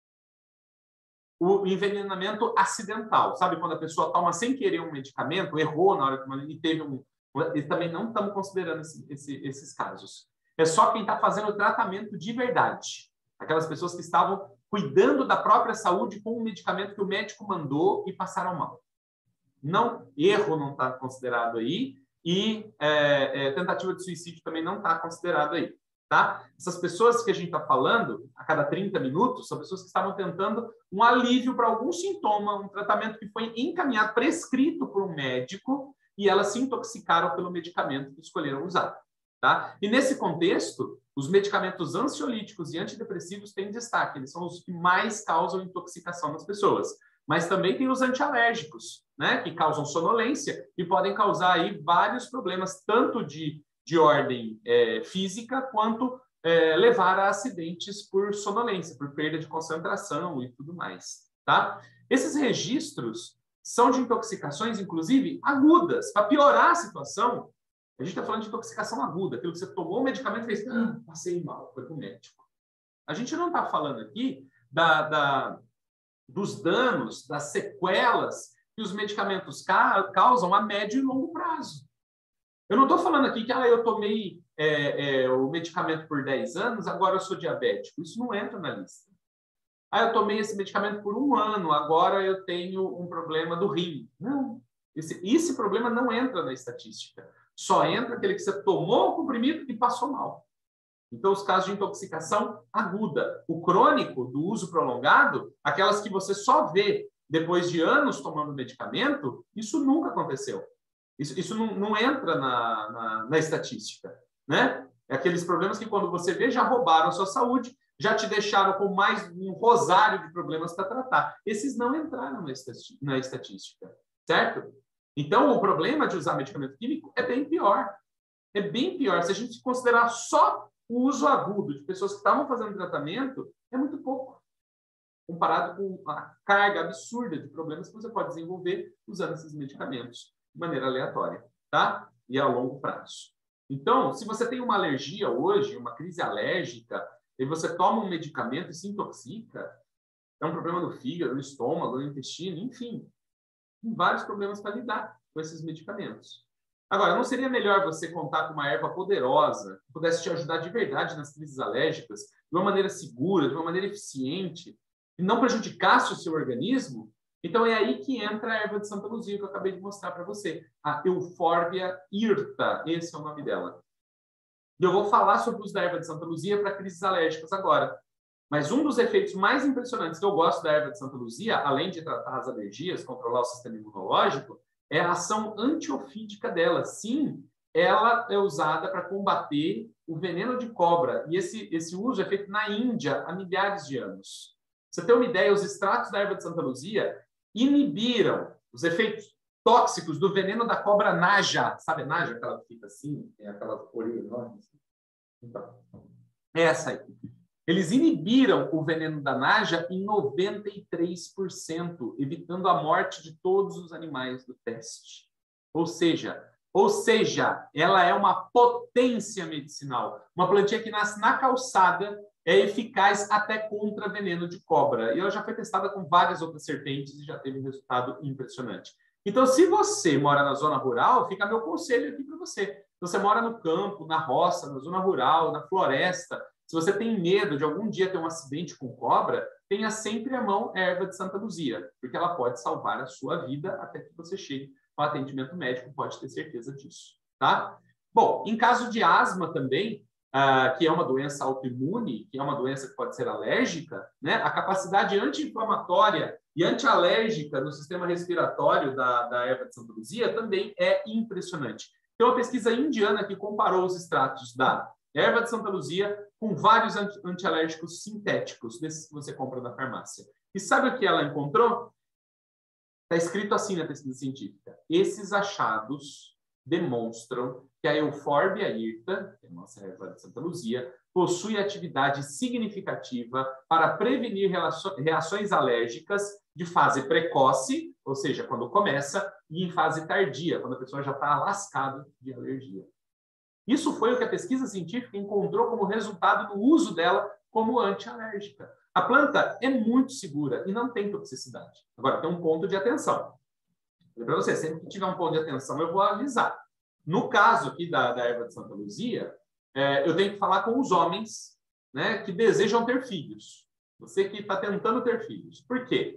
o envenenamento acidental, sabe? Quando a pessoa toma sem querer um medicamento, errou na hora que tomou e teve um... E também não estamos considerando esse, esse, esses casos. É só quem está fazendo o tratamento de verdade. Aquelas pessoas que estavam cuidando da própria saúde com um medicamento que o médico mandou e passaram mal. Não, erro não está considerado aí e é, é, tentativa de suicídio também não está considerado aí. Tá? Essas pessoas que a gente está falando, a cada trinta minutos, são pessoas que estavam tentando um alívio para algum sintoma, um tratamento que foi encaminhado, prescrito por um médico, e elas se intoxicaram pelo medicamento que escolheram usar. Tá? E nesse contexto, os medicamentos ansiolíticos e antidepressivos têm destaque, eles são os que mais causam intoxicação nas pessoas. Mas também tem os antialérgicos, né, que causam sonolência e podem causar aí vários problemas, tanto de, de ordem é, física, quanto é, levar a acidentes por sonolência, por perda de concentração e tudo mais. Tá? Esses registros são de intoxicações, inclusive, agudas. Para piorar a situação, a gente está falando de intoxicação aguda, aquilo que você tomou o medicamento e fez, ah, passei mal, foi para o médico. A gente não está falando aqui da... da dos danos, das sequelas que os medicamentos ca causam a médio e longo prazo. Eu não estou falando aqui que ah, eu tomei é, é, o medicamento por dez anos, agora eu sou diabético. Isso não entra na lista. Ah, eu tomei esse medicamento por um ano, agora eu tenho um problema do rim. Não. Esse, esse problema não entra na estatística. Só entra aquele que você tomou o comprimido e passou mal. Então, os casos de intoxicação aguda. O crônico, do uso prolongado, aquelas que você só vê depois de anos tomando medicamento, isso nunca aconteceu. Isso, isso não, não entra na, na, na estatística. Né? É aqueles problemas que, quando você vê, já roubaram a sua saúde, já te deixaram com mais um rosário de problemas para tratar. Esses não entraram na, estati na estatística. Certo? Então, o problema de usar medicamento químico é bem pior. É bem pior. Se a gente considerar só o uso agudo de pessoas que estavam fazendo tratamento, é muito pouco, comparado com a carga absurda de problemas que você pode desenvolver usando esses medicamentos de maneira aleatória, tá? E a longo prazo. Então, se você tem uma alergia hoje, uma crise alérgica, e você toma um medicamento e se intoxica, é um problema no fígado, no estômago, no intestino, enfim, tem vários problemas para lidar com esses medicamentos. Agora, não seria melhor você contar com uma erva poderosa que pudesse te ajudar de verdade nas crises alérgicas, de uma maneira segura, de uma maneira eficiente, e não prejudicasse o seu organismo? Então, é aí que entra a erva de Santa Luzia, que eu acabei de mostrar para você, a Euphorbia hirta, esse é o nome dela. E eu vou falar sobre o uso da erva de Santa Luzia para crises alérgicas agora. Mas um dos efeitos mais impressionantes que eu gosto da erva de Santa Luzia, além de tratar as alergias, controlar o sistema imunológico, é a ação antiofídica dela. Sim, ela é usada para combater o veneno de cobra. E esse, esse uso é feito na Índia há milhares de anos. Pra você ter uma ideia, os extratos da erva de Santa Luzia inibiram os efeitos tóxicos do veneno da cobra naja. Sabe naja? Aquela que fica assim, tem aquela orelha enorme. Então, essa aí. Eles inibiram o veneno da naja em noventa e três por cento, evitando a morte de todos os animais do teste. Ou seja, ou seja, ela é uma potência medicinal. Uma plantinha que nasce na calçada, é eficaz até contra veneno de cobra. E ela já foi testada com várias outras serpentes e já teve um resultado impressionante. Então, se você mora na zona rural, fica meu conselho aqui para você. Se você mora no campo, na roça, na zona rural, na floresta, se você tem medo de algum dia ter um acidente com cobra, tenha sempre à mão a erva de Santa Luzia, porque ela pode salvar a sua vida até que você chegue ao atendimento médico, pode ter certeza disso, tá? Bom, em caso de asma também, uh, que é uma doença autoimune, que é uma doença que pode ser alérgica, né? A capacidade anti-inflamatória e antialérgica no sistema respiratório da, da erva de Santa Luzia também é impressionante. Tem uma pesquisa indiana que comparou os extratos da erva de Santa Luzia com vários antialérgicos sintéticos, desses que você compra na farmácia. E sabe o que ela encontrou? Está escrito assim na pesquisa científica. Esses achados demonstram que a Euphorbia hirta, que é a nossa erva de Santa Luzia, possui atividade significativa para prevenir reações alérgicas de fase precoce, ou seja, quando começa, e em fase tardia, quando a pessoa já está lascada de alergia. Isso foi o que a pesquisa científica encontrou como resultado do uso dela como antialérgica. A planta é muito segura e não tem toxicidade. Agora, tem um ponto de atenção. Para você, sempre que tiver um ponto de atenção, eu vou avisar. No caso aqui da, da erva de Santa Luzia, é, eu tenho que falar com os homens, né, que desejam ter filhos. Você que está tentando ter filhos. Por quê?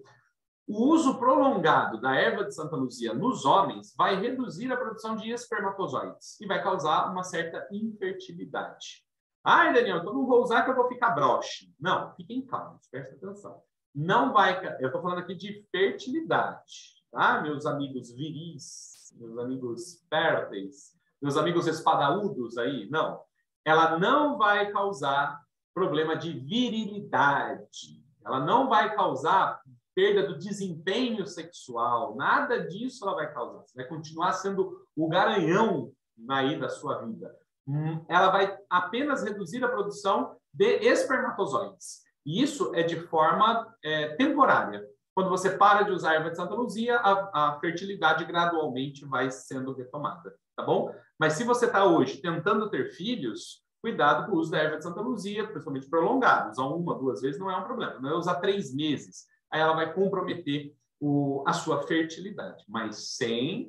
O uso prolongado da erva de Santa Luzia nos homens vai reduzir a produção de espermatozoides e vai causar uma certa infertilidade. Ai, Daniel, então não vou usar que eu vou ficar broxe. Não, fiquem calmos, prestem atenção. Não vai... Eu estou falando aqui de fertilidade, tá? Meus amigos viris, meus amigos férteis, meus amigos espadaúdos aí, não. Ela não vai causar problema de virilidade. Ela não vai causar perda do desempenho sexual. Nada disso ela vai causar. Você vai continuar sendo o garanhão aí da sua vida. Ela vai apenas reduzir a produção de espermatozoides. E isso é de forma é, temporária. Quando você para de usar a erva de Santa Luzia, a, a fertilidade gradualmente vai sendo retomada, tá bom? Mas se você está hoje tentando ter filhos, cuidado com o uso da erva de Santa Luzia, principalmente prolongado. Usar uma, duas vezes não é um problema. Não é usar três meses. Aí ela vai comprometer o, a sua fertilidade, mas sem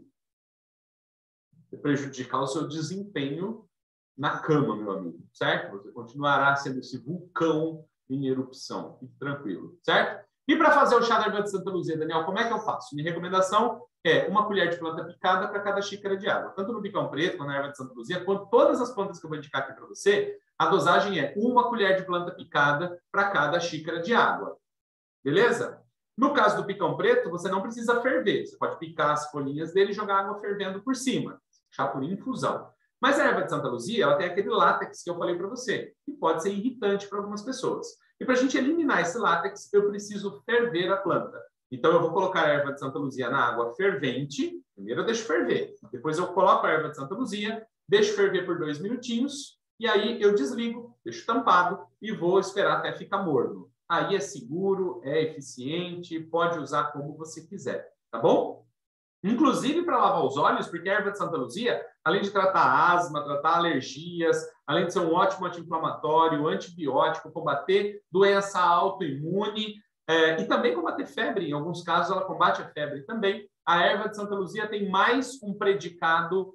prejudicar o seu desempenho na cama, meu amigo, certo? Você continuará sendo esse vulcão em erupção. Fique tranquilo, certo? E para fazer o chá da erva de Santa Luzia, Daniel, como é que eu faço? Minha recomendação é uma colher de planta picada para cada xícara de água. Tanto no picão preto, quanto na erva de Santa Luzia, quanto todas as plantas que eu vou indicar aqui para você, a dosagem é uma colher de planta picada para cada xícara de água. Beleza? No caso do picão preto, você não precisa ferver. Você pode picar as folhinhas dele e jogar água fervendo por cima. Chá por infusão. Mas a erva de Santa Luzia, ela tem aquele látex que eu falei para você, que pode ser irritante para algumas pessoas. E para a gente eliminar esse látex, eu preciso ferver a planta. Então, eu vou colocar a erva de Santa Luzia na água fervente. Primeiro eu deixo ferver. Depois eu coloco a erva de Santa Luzia, deixo ferver por dois minutinhos, e aí eu desligo, deixo tampado e vou esperar até ficar morno. Aí é seguro, é eficiente, pode usar como você quiser, tá bom? Inclusive para lavar os olhos, porque a erva de Santa Luzia, além de tratar asma, tratar alergias, além de ser um ótimo anti-inflamatório, antibiótico, combater doença autoimune é, e também combater febre. Em alguns casos, ela combate a febre também. A erva de Santa Luzia tem mais um predicado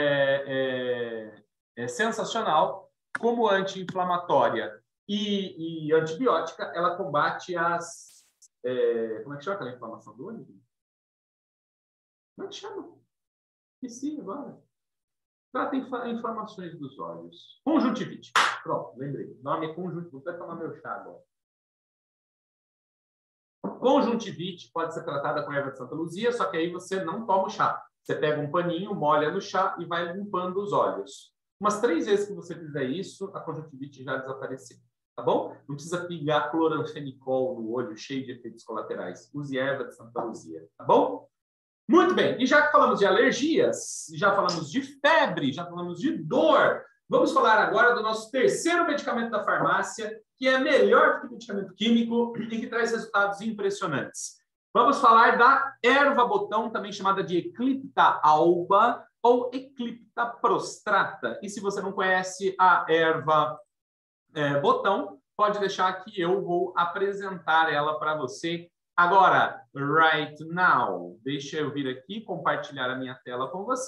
é, é, é, sensacional como anti-inflamatória e, e antibiótica. Ela combate as... É, como é que chama aquela inflamação do olho? Como é que chama? Esqueci agora. Trata inflamações dos olhos. Conjuntivite. Pronto, lembrei. O nome é conjuntivite. Vou até tomar meu chá agora. Conjuntivite pode ser tratada com erva de Santa Luzia, só que aí você não toma o chá. Você pega um paninho, molha no chá e vai limpando os olhos. Umas três vezes que você fizer isso, a conjuntivite já desapareceu. Tá bom? Não precisa pegar cloranfenicol no olho, cheio de efeitos colaterais. Use erva de Santa Luzia. Tá bom? Muito bem, e já que falamos de alergias, já falamos de febre, já falamos de dor, vamos falar agora do nosso terceiro medicamento da farmácia, que é melhor que o medicamento químico e que traz resultados impressionantes. Vamos falar da erva botão, também chamada de Eclipta alba ou Eclipta prostrata. E se você não conhece a erva é, botão, pode deixar que eu vou apresentar ela para você agora, right now. Deixa eu vir aqui, compartilhar a minha tela com você.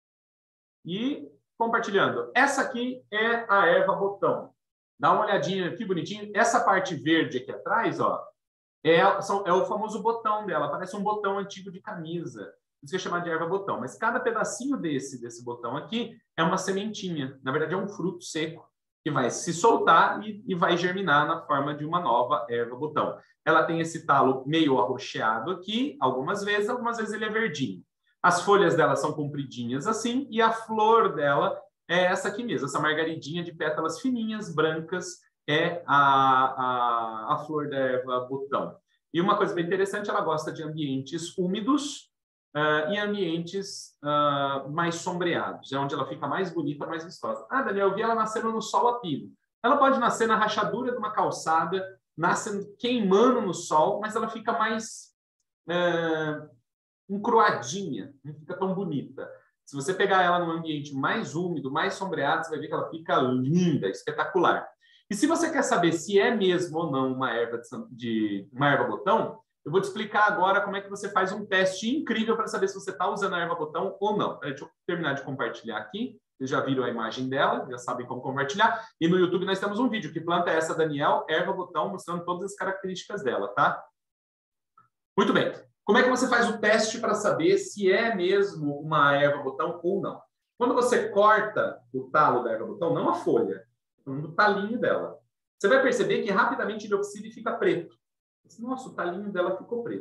E compartilhando. Essa aqui é a erva botão. Dá uma olhadinha aqui, bonitinho. Essa parte verde aqui atrás, ó, é, são, é o famoso botão dela. Parece um botão antigo de camisa. Isso que é chamado de erva botão. Mas cada pedacinho desse, desse botão aqui é uma sementinha. Na verdade, é um fruto seco que vai se soltar e, e vai germinar na forma de uma nova erva botão. Ela tem esse talo meio arroxeado aqui, algumas vezes, algumas vezes ele é verdinho. As folhas dela são compridinhas assim, e a flor dela é essa aqui mesmo, essa margaridinha de pétalas fininhas, brancas, é a, a, a flor da erva botão. E uma coisa bem interessante, ela gosta de ambientes úmidos uh, e ambientes uh, mais sombreados. É onde ela fica mais bonita, mais vistosa. Ah, Daniel, eu vi ela nascendo no sol a pino. Ela pode nascer na rachadura de uma calçada, nasce queimando no sol, mas ela fica mais uh, encruadinha, não fica tão bonita. Se você pegar ela num ambiente mais úmido, mais sombreado, você vai ver que ela fica linda, espetacular. E se você quer saber se é mesmo ou não uma erva de, de uma erva botão, eu vou te explicar agora como é que você faz um teste incrível para saber se você está usando a erva botão ou não. Deixa eu terminar de compartilhar aqui. Vocês já viram a imagem dela, já sabem como compartilhar. E no YouTube nós temos um vídeo. Que planta é essa, Daniel? Erva botão, mostrando todas as características dela, tá? Muito bem. Como é que você faz o teste para saber se é mesmo uma erva botão ou não? Quando você corta o talo da erva botão, não a folha, no talinho dela, você vai perceber que rapidamente ele oxida e fica preto. Nossa, o talinho dela ficou preto.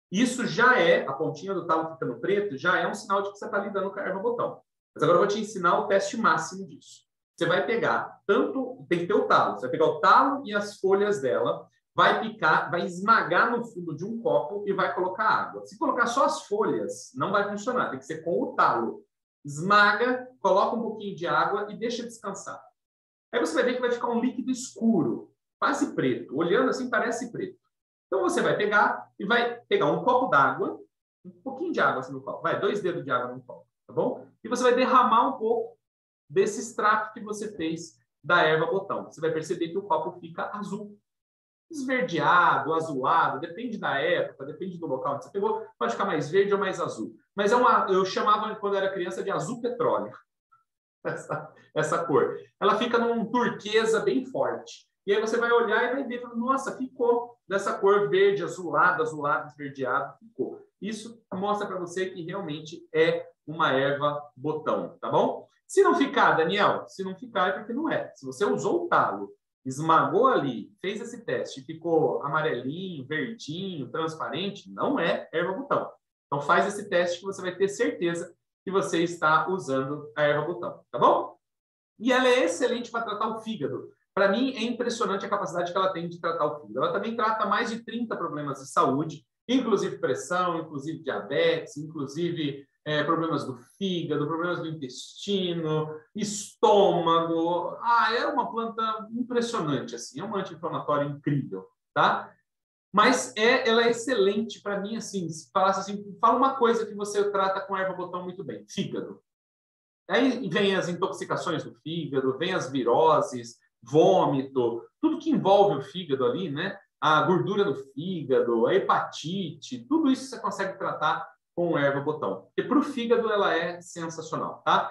Isso já é, a pontinha do talo ficando preto, já é um sinal de que você está lidando com a erva botão. Mas agora eu vou te ensinar o teste máximo disso. Você vai pegar tanto, tem que ter o talo, você vai pegar o talo e as folhas dela, vai picar, vai esmagar no fundo de um copo e vai colocar água. Se colocar só as folhas, não vai funcionar, tem que ser com o talo. Esmaga, coloca um pouquinho de água e deixa descansar. Aí você vai ver que vai ficar um líquido escuro, quase preto. Olhando assim, parece preto. Então você vai pegar e vai pegar um copo d'água, um pouquinho de água assim no copo, vai, dois dedos de água no copo, tá bom? E você vai derramar um pouco desse extrato que você fez da erva botão. Você vai perceber que o copo fica azul. Esverdeado, azulado, depende da época, depende do local onde você pegou, pode ficar mais verde ou mais azul. Mas é uma, eu chamava, quando eu era criança, de azul petróleo, essa, essa cor. Ela fica num turquesa bem forte. E aí você vai olhar e vai ver, nossa, ficou dessa cor verde, azulado, azulado, esverdeado, ficou. Isso mostra para você que realmente é uma erva botão, tá bom? Se não ficar, Daniel, se não ficar é porque não é. Se você usou o talo, esmagou ali, fez esse teste, ficou amarelinho, verdinho, transparente, não é erva botão. Então faz esse teste que você vai ter certeza que você está usando a erva botão, tá bom? E ela é excelente para tratar o fígado. Para mim é impressionante a capacidade que ela tem de tratar o fígado. Ela também trata mais de trinta problemas de saúde, inclusive pressão, inclusive diabetes, inclusive É, problemas do fígado, problemas do intestino, estômago. Ah, é uma planta impressionante, assim, é um anti-inflamatório incrível, tá? Mas é, ela é excelente para mim, assim, se falasse assim, fala uma coisa que você trata com erva botão muito bem, fígado. Aí vem as intoxicações do fígado, vem as viroses, vômito, tudo que envolve o fígado ali, né? A gordura do fígado, a hepatite, tudo isso você consegue tratar com erva botão. Porque para o fígado ela é sensacional, tá?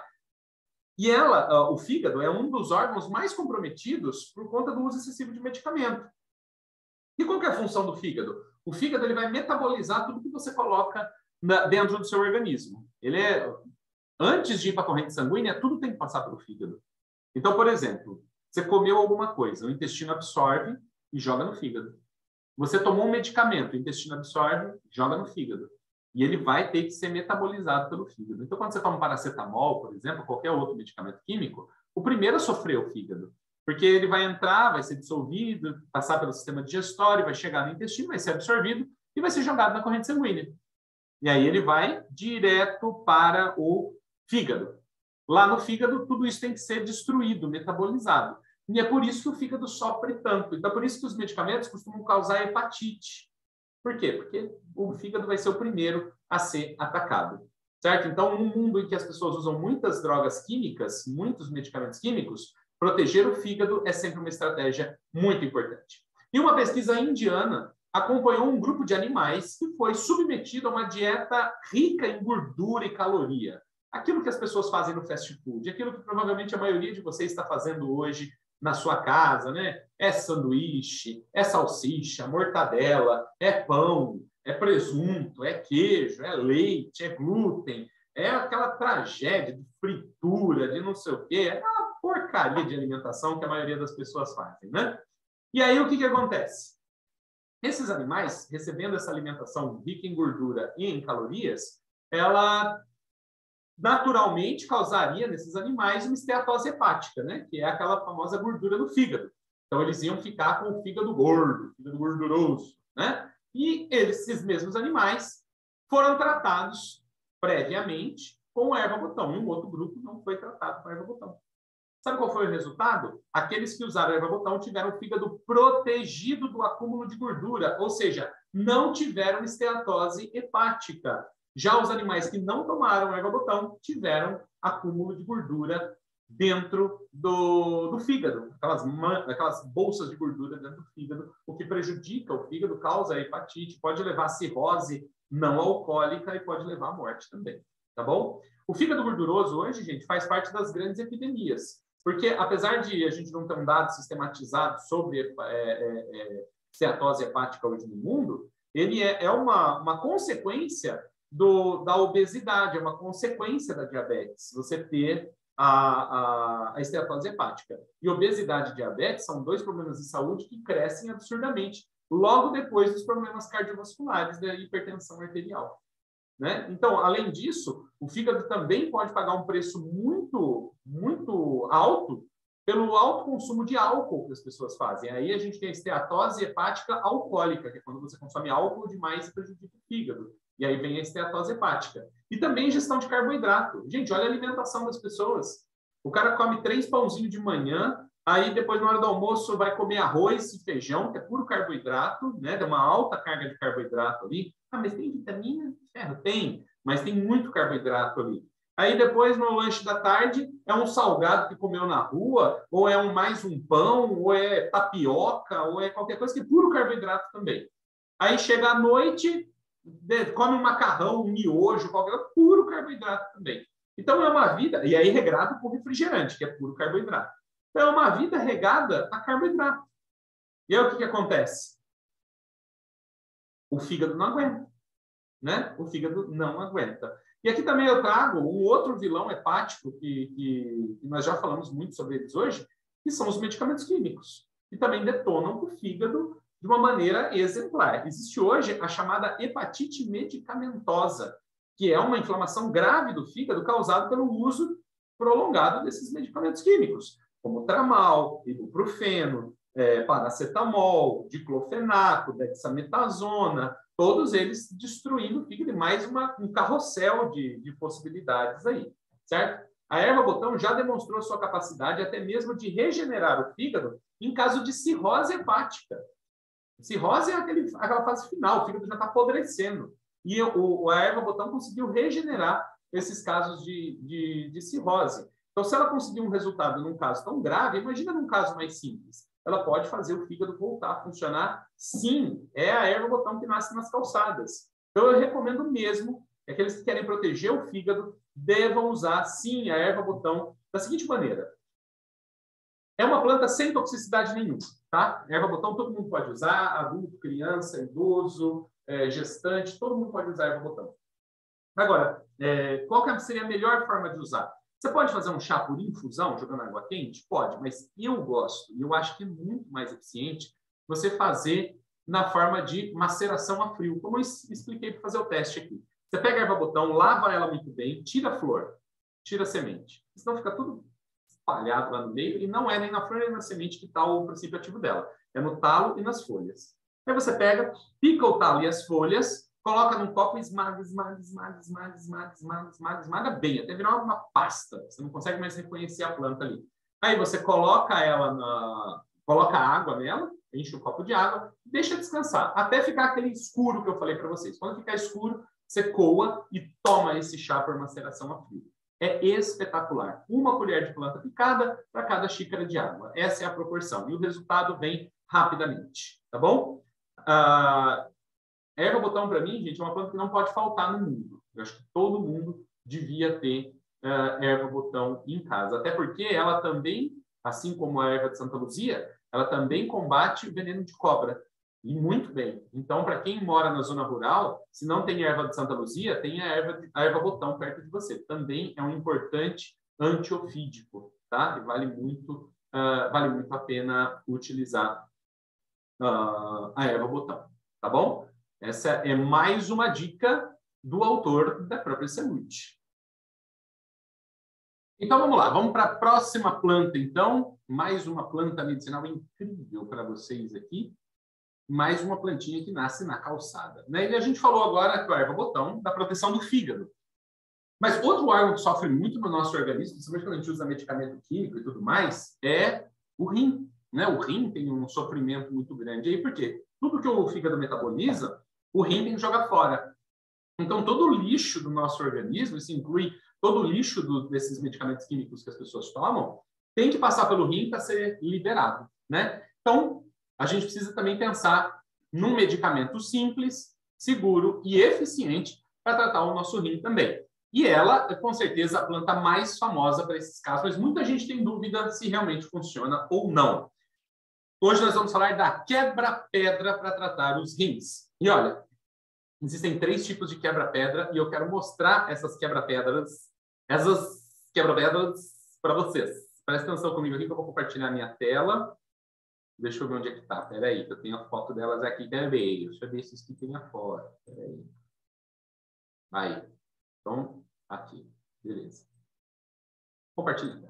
E ela, o fígado é um dos órgãos mais comprometidos por conta do uso excessivo de medicamento. E qual que é a função do fígado? O fígado ele vai metabolizar tudo que você coloca na, dentro do seu organismo. Ele é, antes de ir para a corrente sanguínea, tudo tem que passar pelo fígado. Então, por exemplo, você comeu alguma coisa, o intestino absorve e joga no fígado. Você tomou um medicamento, o intestino absorve, joga no fígado. E ele vai ter que ser metabolizado pelo fígado. Então, quando você toma um paracetamol, por exemplo, qualquer outro medicamento químico, o primeiro a sofrer é o fígado. Porque ele vai entrar, vai ser dissolvido, passar pelo sistema digestório, vai chegar no intestino, vai ser absorvido e vai ser jogado na corrente sanguínea. E aí ele vai direto para o fígado. Lá no fígado, tudo isso tem que ser destruído, metabolizado. E é por isso que o fígado sofre tanto. Então, é por isso que os medicamentos costumam causar hepatite. Por quê? Porque o fígado vai ser o primeiro a ser atacado, certo? Então, num mundo em que as pessoas usam muitas drogas químicas, muitos medicamentos químicos, proteger o fígado é sempre uma estratégia muito importante. E uma pesquisa indiana acompanhou um grupo de animais que foi submetido a uma dieta rica em gordura e caloria. Aquilo que as pessoas fazem no fast food, aquilo que provavelmente a maioria de vocês está fazendo hoje na sua casa, né? É sanduíche, é salsicha, mortadela, é pão, é presunto, é queijo, é leite, é glúten, é aquela tragédia de fritura, de não sei o quê, é aquela porcaria de alimentação que a maioria das pessoas fazem, né? E aí o que que acontece? Esses animais, recebendo essa alimentação rica em gordura e em calorias, ela naturalmente causaria nesses animais uma esteatose hepática, né? Que é aquela famosa gordura no fígado. Então, eles iam ficar com o fígado gordo, fígado gorduroso, né? E eles, esses mesmos animais foram tratados previamente com erva botão. E um outro grupo não foi tratado com erva botão. Sabe qual foi o resultado? Aqueles que usaram erva botão tiveram o fígado protegido do acúmulo de gordura, ou seja, não tiveram esteatose hepática. Já os animais que não tomaram erva botão tiveram acúmulo de gordura dentro do, do fígado, aquelas, aquelas bolsas de gordura dentro do fígado, o que prejudica o fígado, causa hepatite, pode levar a cirrose não alcoólica e pode levar à morte também, tá bom? O fígado gorduroso hoje, gente, faz parte das grandes epidemias, porque apesar de a gente não ter um dado sistematizado sobre é, é, é, esteatose hepática hoje no mundo, ele é, é uma, uma consequência Do, da obesidade, é uma consequência da diabetes, você ter a, a, a esteatose hepática. E obesidade e diabetes são dois problemas de saúde que crescem absurdamente logo depois dos problemas cardiovasculares da hipertensão arterial. Né? Então, além disso, o fígado também pode pagar um preço muito, muito alto pelo alto consumo de álcool que as pessoas fazem. Aí a gente tem a esteatose hepática alcoólica, que é quando você consome álcool demais e prejudica o fígado. E aí vem a esteatose hepática. E também ingestão de carboidrato. Gente, olha a alimentação das pessoas. O cara come três pãozinhos de manhã, aí depois, na hora do almoço, vai comer arroz e feijão, que é puro carboidrato, né? Tem uma alta carga de carboidrato ali. Ah, mas tem vitamina? Ferro, tem, mas tem muito carboidrato ali. Aí depois, no lanche da tarde, é um salgado que comeu na rua, ou é um, mais um pão, ou é tapioca, ou é qualquer coisa que é puro carboidrato também. Aí chega à noite, come um macarrão, um miojo, qualquer coisa, puro carboidrato também. Então é uma vida, e aí regrado com refrigerante, que é puro carboidrato. Então é uma vida regada a carboidrato. E aí o que, que acontece? O fígado não aguenta. Né? O fígado não aguenta. E aqui também eu trago um outro vilão hepático, que, que, que nós já falamos muito sobre eles hoje, que são os medicamentos químicos, que também detonam o fígado de uma maneira exemplar. Existe hoje a chamada hepatite medicamentosa, que é uma inflamação grave do fígado causada pelo uso prolongado desses medicamentos químicos, como tramal, ibuprofeno, é, paracetamol, diclofenaco, dexametasona, todos eles destruindo o fígado e mais uma, um carrossel de, de possibilidades aí, certo? A erva-botão já demonstrou sua capacidade até mesmo de regenerar o fígado em caso de cirrose hepática. Cirrose é aquele, aquela fase final, o fígado já está apodrecendo. E o, a erva-botão conseguiu regenerar esses casos de, de, de cirrose. Então, se ela conseguir um resultado num caso tão grave, imagina num caso mais simples. Ela pode fazer o fígado voltar a funcionar. Sim, é a erva-botão que nasce nas calçadas. Então, eu recomendo mesmo que aqueles que querem proteger o fígado devam usar, sim, a erva-botão da seguinte maneira. É uma planta sem toxicidade nenhuma, tá? Erva-botão todo mundo pode usar, adulto, criança, idoso, é, gestante, todo mundo pode usar erva-botão. Agora, é, qual que seria a melhor forma de usar? Você pode fazer um chá por infusão, jogando água quente? Pode, mas eu gosto, e eu acho que é muito mais eficiente você fazer na forma de maceração a frio, como eu expliquei para fazer o teste aqui. Você pega a erva-botão, lava ela muito bem, tira a flor, tira a semente, senão fica tudo espalhado lá no meio, e não é nem na flor nem na semente que está o princípio ativo dela, é no talo e nas folhas. Aí você pega, pica o talo e as folhas, coloca num copo e esmaga, esmaga, esmaga, esmaga, esmaga, esmaga, esmaga, esmaga bem, até virar uma pasta. Você não consegue mais reconhecer a planta ali. Aí você coloca ela na... coloca água nela, enche o copo de água, deixa descansar, até ficar aquele escuro que eu falei para vocês. Quando ficar escuro, você coa e toma esse chá por maceração a frio. É espetacular. Uma colher de planta picada para cada xícara de água. Essa é a proporção. E o resultado vem rapidamente. Tá bom? Ah... Erva-botão, para mim, gente, é uma planta que não pode faltar no mundo. Eu acho que todo mundo devia ter uh, erva-botão em casa. Até porque ela também, assim como a erva de Santa Luzia, ela também combate o veneno de cobra. E muito bem. Então, para quem mora na zona rural, se não tem erva de Santa Luzia, tem a erva, a erva-botão perto de você. Também é um importante antiofídico, tá? E vale muito, uh, vale muito a pena utilizar uh, a erva-botão. Tá bom? Essa é mais uma dica do autor da própria saúde. Então, vamos lá. Vamos para a próxima planta, então. Mais uma planta medicinal incrível para vocês aqui. Mais uma plantinha que nasce na calçada. Né? E a gente falou agora com a erva-botão da proteção do fígado. Mas outro órgão que sofre muito no nosso organismo, principalmente quando a gente usa medicamento químico e tudo mais, é o rim. Né? O rim tem um sofrimento muito grande. E aí, por quê? Tudo que o fígado metaboliza, o rim tem que jogar fora. Então, todo o lixo do nosso organismo, isso inclui todo o lixo do, desses medicamentos químicos que as pessoas tomam, tem que passar pelo rim para ser liberado. Né? Então, a gente precisa também pensar num medicamento simples, seguro e eficiente para tratar o nosso rim também. E ela é, com certeza, a planta mais famosa para esses casos, mas muita gente tem dúvida se realmente funciona ou não. Hoje nós vamos falar da quebra-pedra para tratar os rins. E olha, existem três tipos de quebra-pedra e eu quero mostrar essas quebra-pedras, essas quebra-pedras para vocês. Presta atenção comigo aqui que eu vou compartilhar a minha tela. Deixa eu ver onde é que tá. Peraí, que eu tenho a foto delas aqui. Peraí, deixa eu ver se isso aqui tem a foto. Peraí. Aí. Então, aqui. Beleza. Compartilha.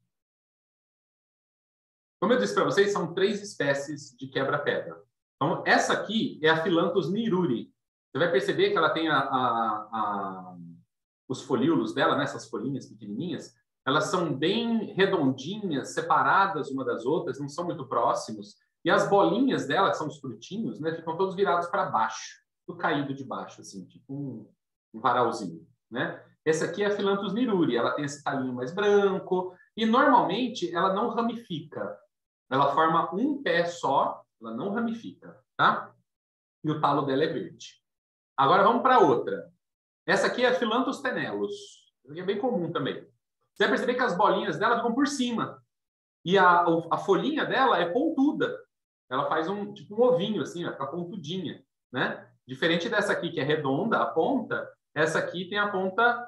Como eu disse para vocês, são três espécies de quebra-pedra. Então, essa aqui é a Philanthus niruri. Você vai perceber que ela tem a, a, a, os folíolos dela, né, essas folhinhas pequenininhas, elas são bem redondinhas, separadas uma das outras, não são muito próximos. E as bolinhas dela, que são os frutinhos, né, ficam todos virados para baixo, tudo caído de baixo, assim, tipo um, um varalzinho, né? Essa aqui é a Philanthus niruri, ela tem esse talinho mais branco e normalmente ela não ramifica. Ela forma um pé só, ela não ramifica, tá? E o talo dela é verde. Agora vamos para outra. Essa aqui é a Philanthus tenellus. Isso aqui é bem comum também. Você vai perceber que as bolinhas dela ficam por cima. E a, a folhinha dela é pontuda. Ela faz um tipo um ovinho, assim, ela fica pontudinha, né? Diferente dessa aqui, que é redonda, a ponta, essa aqui tem a ponta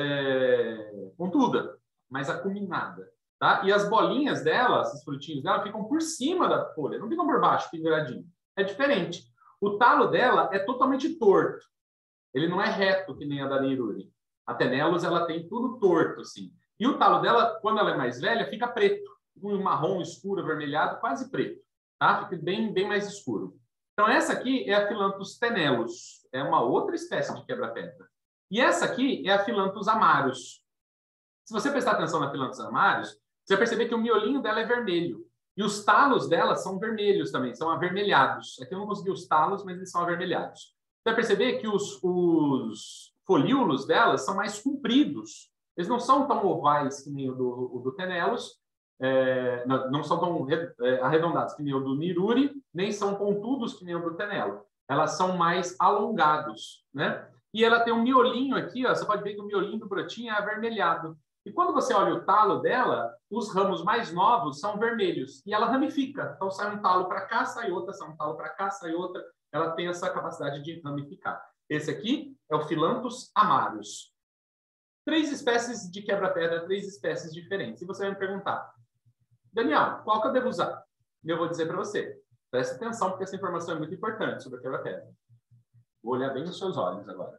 é, pontuda, mais acuminada. Tá? E as bolinhas dela, esses frutinhos dela, ficam por cima da folha, não ficam por baixo, penduradinho. É diferente. O talo dela é totalmente torto. Ele não é reto, que nem a da niruri. A tenellus, ela tem tudo torto, assim. E o talo dela, quando ela é mais velha, fica preto. Um marrom escuro, avermelhado, quase preto. Tá? Fica bem, bem mais escuro. Então, essa aqui é a Philanthus tenellus. É uma outra espécie de quebra-pedra. E essa aqui é a Philanthus amarus. Se você prestar atenção na Philanthus amarus, você vai perceber que o miolinho dela é vermelho. E os talos dela são vermelhos também, são avermelhados. Aqui eu não consegui os talos, mas eles são avermelhados. Você vai perceber que os, os folíolos delas são mais compridos. Eles não são tão ovais que nem o do, o do tenellus, é, não, não são tão é, arredondados que nem o do niruri, nem são pontudos que nem o do tenellus. Elas são mais alongados, né? E ela tem um miolinho aqui, ó, você pode ver que o miolinho do brotinho é avermelhado. E quando você olha o talo dela, os ramos mais novos são vermelhos. E ela ramifica. Então, sai um talo para cá, sai outra, sai um talo para cá, sai outra. Ela tem essa capacidade de ramificar. Esse aqui é o Philanthus amarus. Três espécies de quebra-pedra, três espécies diferentes. E você vai me perguntar, Daniel, qual que eu devo usar? E eu vou dizer para você. Preste atenção, porque essa informação é muito importante sobre a quebra-pedra. Vou olhar bem nos seus olhos agora.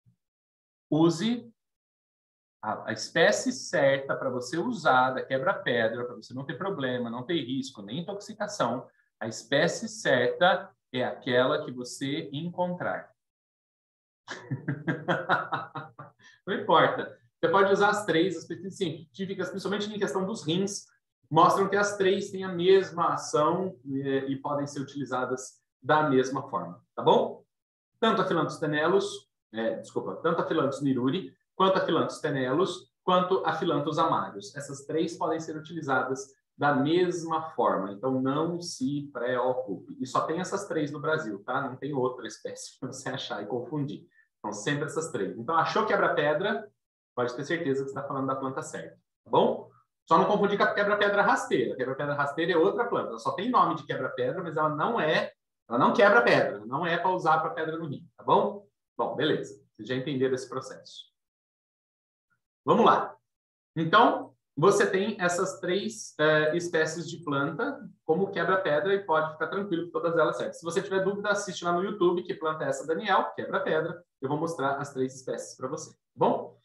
Use a espécie certa para você usar da quebra-pedra, para você não ter problema, não ter risco, nem intoxicação. A espécie certa é aquela que você encontrar. Não importa. Você pode usar as três, as pesquisas científicas, principalmente em questão dos rins, mostram que as três têm a mesma ação e, e podem ser utilizadas da mesma forma, tá bom? Tanto a Philanthus tenellus, é, desculpa, tanto a Philanthus niruri, quanto a Philanthus tenellus, quanto a Philanthus amarus. Essas três podem ser utilizadas da mesma forma, então não se preocupe. E só tem essas três no Brasil, tá? Não tem outra espécie para você achar e confundir. Então, sempre essas três. Então, achou quebra-pedra, pode ter certeza que você está falando da planta certa, tá bom? Só não confundir com a quebra-pedra rasteira. Quebra-pedra rasteira é outra planta. Ela só tem nome de quebra-pedra, mas ela não é, ela não quebra pedra, não é para usar para pedra no rio, tá bom? Bom, beleza. Vocês já entenderam esse processo. Vamos lá. Então, você tem essas três uh, espécies de planta como quebra-pedra e pode ficar tranquilo que todas elas servem. Se você tiver dúvida, assiste lá no YouTube, que planta é essa, Daniel, quebra-pedra. Eu vou mostrar as três espécies para você. Tá bom?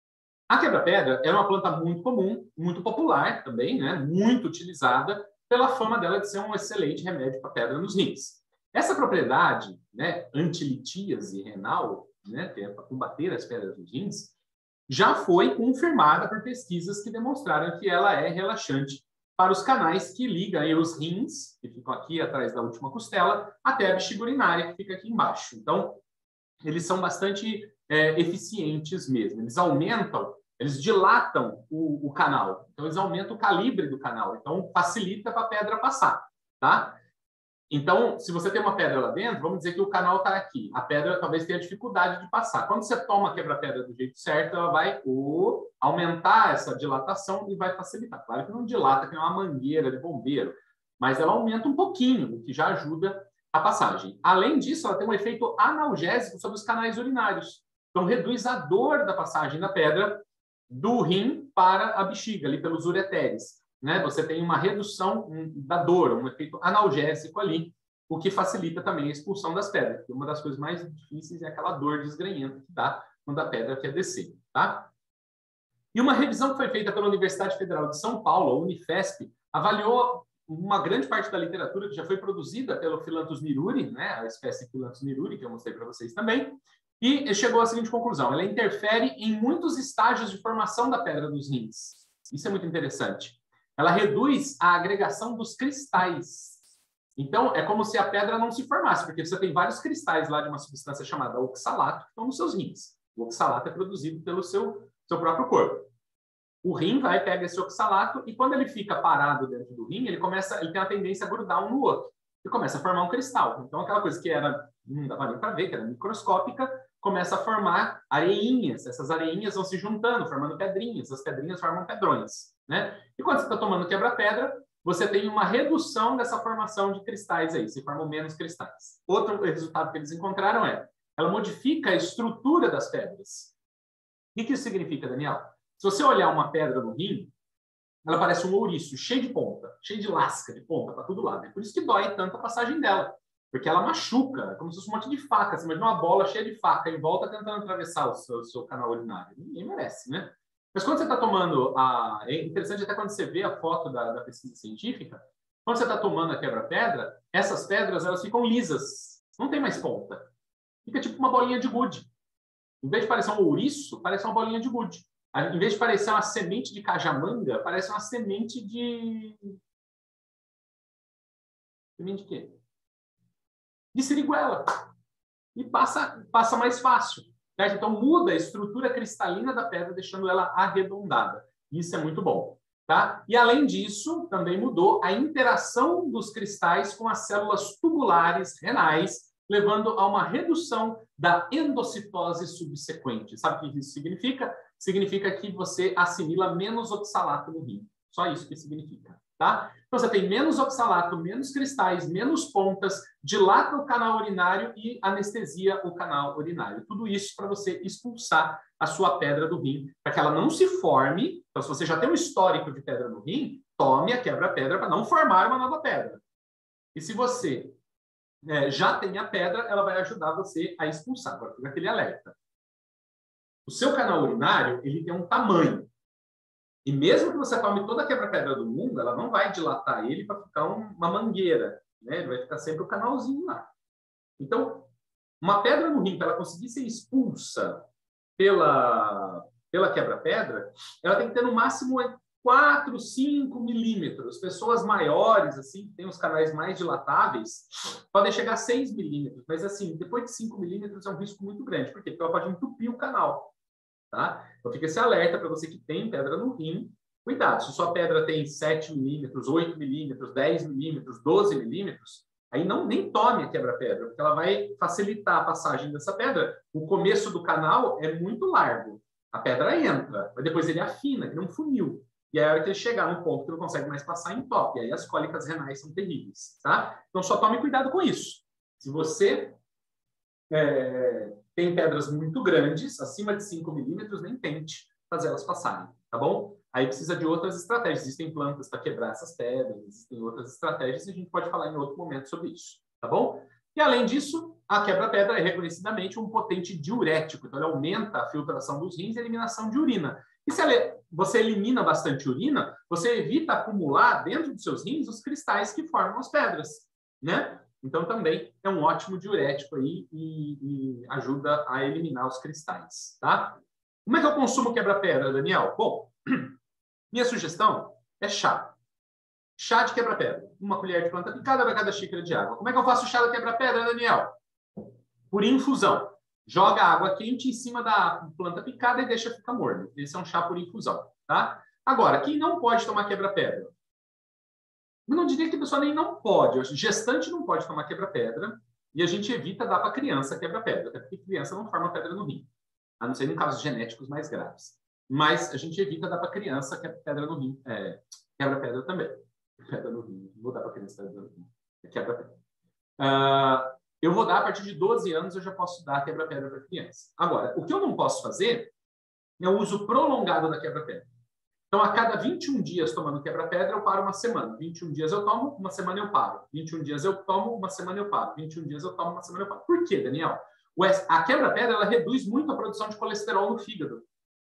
A quebra-pedra é uma planta muito comum, muito popular também, né? Muito utilizada pela fama dela de ser um excelente remédio para pedra nos rins. Essa propriedade, né, antilitíase renal, né, que é para combater as pedras nos rins, já foi confirmada por pesquisas que demonstraram que ela é relaxante para os canais que ligam aí os rins, que ficam aqui atrás da última costela, até a bexiga urinária, que fica aqui embaixo. Então, eles são bastante é, eficientes mesmo. Eles aumentam, eles dilatam o, o canal. Então, eles aumentam o calibre do canal. Então, facilita para a pedra passar, tá? Então, se você tem uma pedra lá dentro, vamos dizer que o canal está aqui. A pedra talvez tenha dificuldade de passar. Quando você toma a quebra-pedra do jeito certo, ela vai oh, aumentar essa dilatação e vai facilitar. Claro que não dilata, que é uma mangueira de bombeiro, mas ela aumenta um pouquinho, o que já ajuda a passagem. Além disso, ela tem um efeito analgésico sobre os canais urinários. Então, reduz a dor da passagem da pedra do rim para a bexiga, ali pelos ureteres. né? Você tem uma redução da dor, um efeito analgésico ali, o que facilita também a expulsão das pedras. Porque uma das coisas mais difíceis é aquela dor desgranhenta que dá quando a pedra quer descer, tá? E uma revisão que foi feita pela Universidade Federal de São Paulo, a Unifesp, avaliou uma grande parte da literatura que já foi produzida pelo Philanthus niruri, né, a espécie Philanthus niruri, que eu mostrei para vocês também, e chegou à seguinte conclusão: ela interfere em muitos estágios de formação da pedra dos rins. Isso é muito interessante. Ela reduz a agregação dos cristais. Então, é como se a pedra não se formasse, porque você tem vários cristais lá de uma substância chamada oxalato que estão nos seus rins. O oxalato é produzido pelo seu, seu próprio corpo. O rim vai, pega esse oxalato e quando ele fica parado dentro do rim, ele começa, ele tem a tendência a grudar um no outro. E começa a formar um cristal. Então, aquela coisa que era, não dava nem para ver, que era microscópica, começa a formar areinhas. Essas areinhas vão se juntando, formando pedrinhas. As pedrinhas formam pedrões, né? E quando você está tomando quebra-pedra, você tem uma redução dessa formação de cristais aí. Se formam menos cristais. Outro resultado que eles encontraram é, ela modifica a estrutura das pedras. O que isso significa, Daniel? Se você olhar uma pedra no rim, ela parece um ouriço, cheio de ponta, cheio de lasca, de ponta para todo lado. É por isso que dói tanto a passagem dela, porque ela machuca, é como se fosse um monte de faca. Você imagina uma bola cheia de faca em volta tentando atravessar o seu, o seu canal urinário. Ninguém merece, né? Mas quando você está tomando a... É interessante até quando você vê a foto da, da pesquisa científica, quando você está tomando a quebra-pedra, essas pedras elas ficam lisas, não tem mais ponta. Fica tipo uma bolinha de gude. Em vez de parecer um ouriço, parece uma bolinha de gude. Em vez de parecer uma semente de cajamanga, parece uma semente de... Semente de quê? De siriguela. E passa, passa mais fácil. Certo? Então, muda a estrutura cristalina da pedra, deixando ela arredondada. Isso é muito bom. Tá? E, além disso, também mudou a interação dos cristais com as células tubulares renais, levando a uma redução da endocitose subsequente. Sabe o que isso significa? Significa que você assimila menos oxalato no rim. Só isso que significa, tá? Então, você tem menos oxalato, menos cristais, menos pontas, dilata o canal urinário e anestesia o canal urinário. Tudo isso para você expulsar a sua pedra do rim, para que ela não se forme. Então, se você já tem um histórico de pedra no rim, tome a quebra-pedra para não formar uma nova pedra. E se você é, já tem a pedra, ela vai ajudar você a expulsar. Agora, fica aquele alerta. O seu canal urinário, ele tem um tamanho. E mesmo que você tome toda a quebra-pedra do mundo, ela não vai dilatar ele para ficar uma mangueira, né? Ele vai ficar sempre o canalzinho lá. Então, uma pedra no rim, para ela conseguir ser expulsa pela, pela quebra-pedra, ela tem que ter no máximo quatro, cinco milímetros. Pessoas maiores, assim, que têm os canais mais dilatáveis, podem chegar a seis milímetros. Mas, assim, depois de cinco milímetros é um risco muito grande. Por quê? Porque ela pode entupir o canal. Tá? Então, fica esse alerta para você que tem pedra no rim. Cuidado, se sua pedra tem sete milímetros, oito milímetros, dez milímetros, doze milímetros, aí não, nem tome a quebra-pedra, porque ela vai facilitar a passagem dessa pedra. O começo do canal é muito largo. A pedra entra, mas depois ele afina, que um funil. E aí, a hora que ele chegar no ponto que não consegue mais passar, entope. E aí as cólicas renais são terríveis. Tá? Então, só tome cuidado com isso. Se você... É... tem pedras muito grandes, acima de cinco milímetros, nem tente fazer elas passarem, tá bom? Aí precisa de outras estratégias. Existem plantas para quebrar essas pedras, existem outras estratégias e a gente pode falar em outro momento sobre isso, tá bom? E, além disso, a quebra-pedra é reconhecidamente um potente diurético, então ele aumenta a filtração dos rins e a eliminação de urina. E se você elimina bastante urina, você evita acumular dentro dos seus rins os cristais que formam as pedras, né? Então, também é um ótimo diurético aí e, e ajuda a eliminar os cristais, tá? Como é que eu consumo quebra-pedra, Daniel? Bom, minha sugestão é chá. Chá de quebra-pedra. Uma colher de planta picada para cada xícara de água. Como é que eu faço chá da quebra-pedra, Daniel? Por infusão. Joga água quente em cima da planta picada e deixa ficar morno. Esse é um chá por infusão, tá? Agora, quem não pode tomar quebra-pedra? Eu não diria que a pessoa nem não pode. Gestante não pode tomar quebra-pedra e a gente evita dar para criança quebra-pedra, até porque criança não forma pedra no rim, a não ser em casos genéticos mais graves. Mas a gente evita dar para criança pedra no rim, é, quebra-pedra também. Pedra no rim, não vou dar para criança pedra no rim, é quebra-pedra. Uh, eu vou dar a partir de doze anos, eu já posso dar quebra-pedra para criança. Agora, o que eu não posso fazer é o uso prolongado da quebra-pedra. Então, a cada vinte e um dias tomando quebra-pedra, eu paro uma semana. vinte e um dias eu tomo, uma semana eu paro. vinte e um dias eu tomo, uma semana eu paro. vinte e um dias eu tomo, uma semana eu paro. Por quê, Daniel? A quebra-pedra ela reduz muito a produção de colesterol no fígado.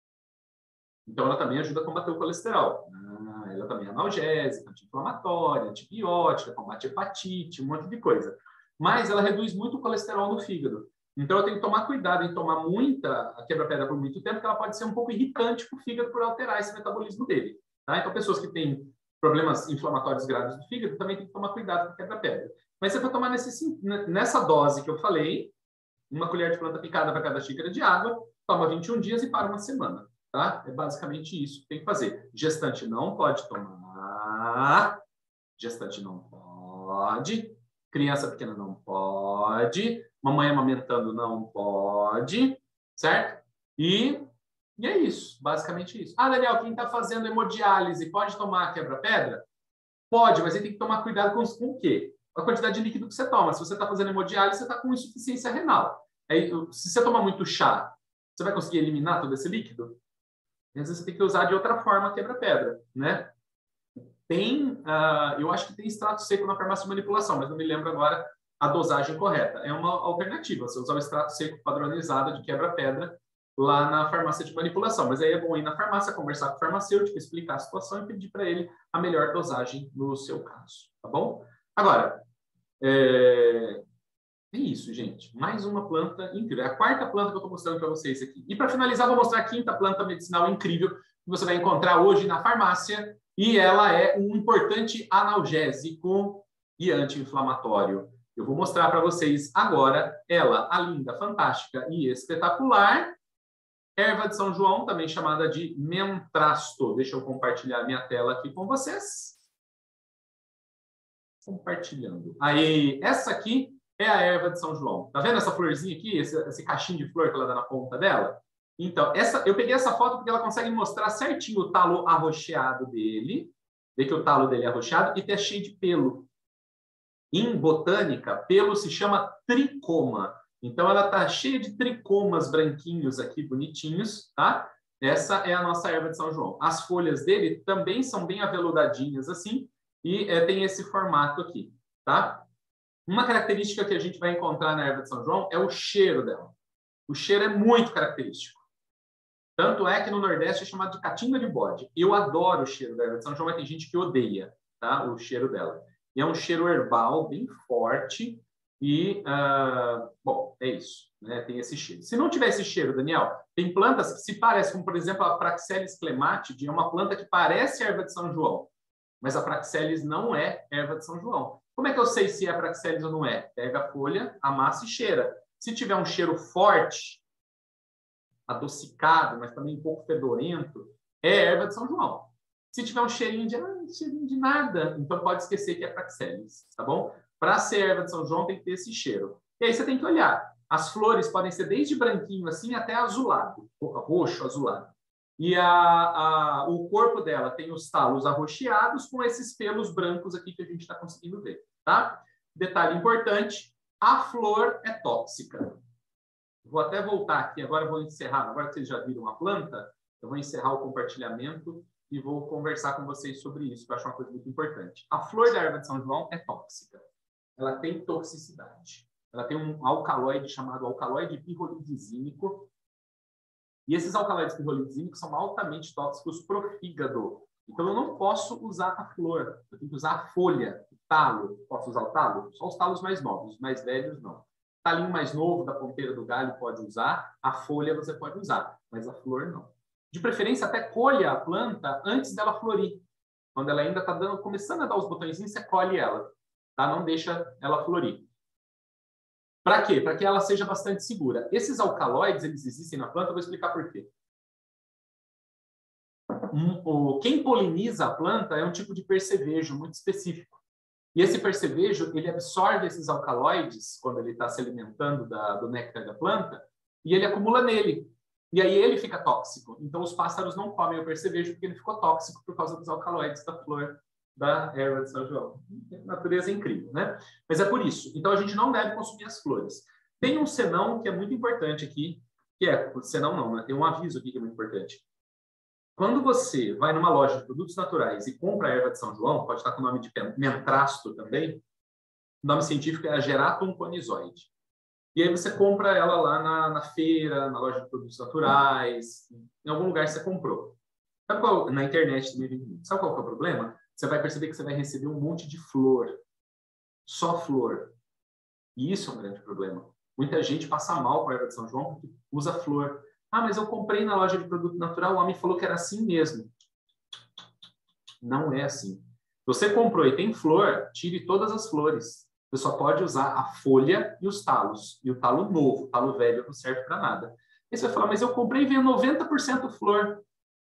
Então, ela também ajuda a combater o colesterol. Ah, ela também é analgésica, anti-inflamatória, antibiótica, combate hepatite, um monte de coisa. Mas ela reduz muito o colesterol no fígado. Então, eu tenho que tomar cuidado em tomar muita a quebra-pedra por muito tempo, porque ela pode ser um pouco irritante para o fígado por alterar esse metabolismo dele. Tá? Então, pessoas que têm problemas inflamatórios graves do fígado também tem que tomar cuidado com a quebra-pedra. Mas você vai tomar nesse, nessa dose que eu falei, uma colher de planta picada para cada xícara de água, toma vinte e um dias e para uma semana. Tá? É basicamente isso que tem que fazer. Gestante não pode tomar, gestante não pode, criança pequena não pode, mamãe amamentando não pode, certo? E, e é isso, basicamente isso. Ah, Daniel, quem está fazendo hemodiálise pode tomar quebra-pedra? Pode, mas ele tem que tomar cuidado com, com o quê? A quantidade de líquido que você toma. Se você está fazendo hemodiálise, você está com insuficiência renal. Aí, se você tomar muito chá, você vai conseguir eliminar todo esse líquido? Às vezes você tem que usar de outra forma a quebra-pedra, né? Tem, uh, eu acho que tem extrato seco na farmácia de manipulação, mas não me lembro agora a dosagem correta. É uma alternativa, você usar o extrato seco padronizado de quebra-pedra lá na farmácia de manipulação. Mas aí é bom ir na farmácia, conversar com o farmacêutico, explicar a situação e pedir para ele a melhor dosagem no seu caso, tá bom? Agora, é... é isso, gente. Mais uma planta incrível. É a quarta planta que eu estou mostrando para vocês aqui. E para finalizar, vou mostrar a quinta planta medicinal incrível que você vai encontrar hoje na farmácia. E ela é um importante analgésico e anti-inflamatório. Eu vou mostrar para vocês agora ela, a linda, fantástica e espetacular erva de São João, também chamada de mentrasto. Deixa eu compartilhar minha tela aqui com vocês. Compartilhando. Aí, essa aqui é a erva de São João. Tá vendo essa florzinha aqui? Esse, esse cachinho de flor que ela dá na ponta dela? Então, essa, eu peguei essa foto porque ela consegue mostrar certinho o talo arroxeado dele. Vê que o talo dele é arroxeado e tá cheio de pelo. Em botânica, pelo se chama tricoma. Então, ela tá cheia de tricomas branquinhos aqui, bonitinhos, tá? Essa é a nossa erva de São João. As folhas dele também são bem aveludadinhas assim e é, tem esse formato aqui, tá? Uma característica que a gente vai encontrar na erva de São João é o cheiro dela. O cheiro é muito característico. Tanto é que no Nordeste é chamado de catinga de bode. Eu adoro o cheiro da erva de São João, mas tem gente que odeia, tá? O cheiro dela. E é um cheiro herbal bem forte e, uh, bom, é isso, né? Tem esse cheiro. Se não tiver esse cheiro, Daniel, tem plantas que se parecem, como por exemplo a Praxelis clematide, é uma planta que parece erva de São João, mas a Praxelis não é erva de São João. Como é que eu sei se é Praxelis ou não é? Pega a folha, amassa e cheira. Se tiver um cheiro forte, adocicado, mas também um pouco fedorento, é erva de São João. Se tiver um cheirinho de, ah, cheirinho de nada, então pode esquecer que é Praxelis, tá bom? Para ser erva de São João tem que ter esse cheiro. E aí você tem que olhar. As flores podem ser desde branquinho assim até azulado, roxo, azulado. E a, a, o corpo dela tem os talos arroxeados com esses pelos brancos aqui que a gente está conseguindo ver, tá? Detalhe importante, a flor é tóxica. Vou até voltar aqui, agora eu vou encerrar. Agora que vocês já viram a planta, eu vou encerrar o compartilhamento e vou conversar com vocês sobre isso, que eu acho uma coisa muito importante. A flor da erva de São João é tóxica. Ela tem toxicidade. Ela tem um alcaloide chamado alcaloide pirrolidizínico. E esses alcaloides pirrolidizínicos são altamente tóxicos para o fígado. Então, eu não posso usar a flor. Eu tenho que usar a folha, o talo. Posso usar o talo? Só os talos mais novos. Os mais velhos, não. Talinho mais novo da ponteira do galho pode usar, a folha você pode usar, mas a flor não. De preferência, até colha a planta antes dela florir. Quando ela ainda está dando, começando a dar os botõezinhos, você colhe ela, tá? Não deixa ela florir. Para quê? Para que ela seja bastante segura. Esses alcaloides, eles existem na planta, eu vou explicar por quê. Um, o, quem poliniza a planta é um tipo de percevejo muito específico. E esse percevejo, ele absorve esses alcaloides, quando ele está se alimentando da, do néctar da planta, e ele acumula nele. E aí ele fica tóxico. Então, os pássaros não comem o percevejo porque ele ficou tóxico por causa dos alcaloides da flor da erva de São João. A natureza é incrível, né? Mas é por isso. Então, a gente não deve consumir as flores. Tem um senão que é muito importante aqui, que é, senão não, né? Tem um aviso aqui que é muito importante. Quando você vai numa loja de produtos naturais e compra a erva de São João, pode estar com o nome de mentrasto também, o nome científico é a Geratum conizoide. E aí você compra ela lá na, na feira, na loja de produtos naturais, em algum lugar você comprou. Sabe qual, na internet também, sabe qual que é o problema? Você vai perceber que você vai receber um monte de flor. Só flor. E isso é um grande problema. Muita gente passa mal com a erva de São João porque usa flor. Ah, mas eu comprei na loja de produto natural, o homem falou que era assim mesmo. Não é assim. Você comprou e tem flor, tire todas as flores. Você só pode usar a folha e os talos. E o talo novo, o talo velho não serve para nada. Aí você vai falar, mas eu comprei e veio noventa por cento flor.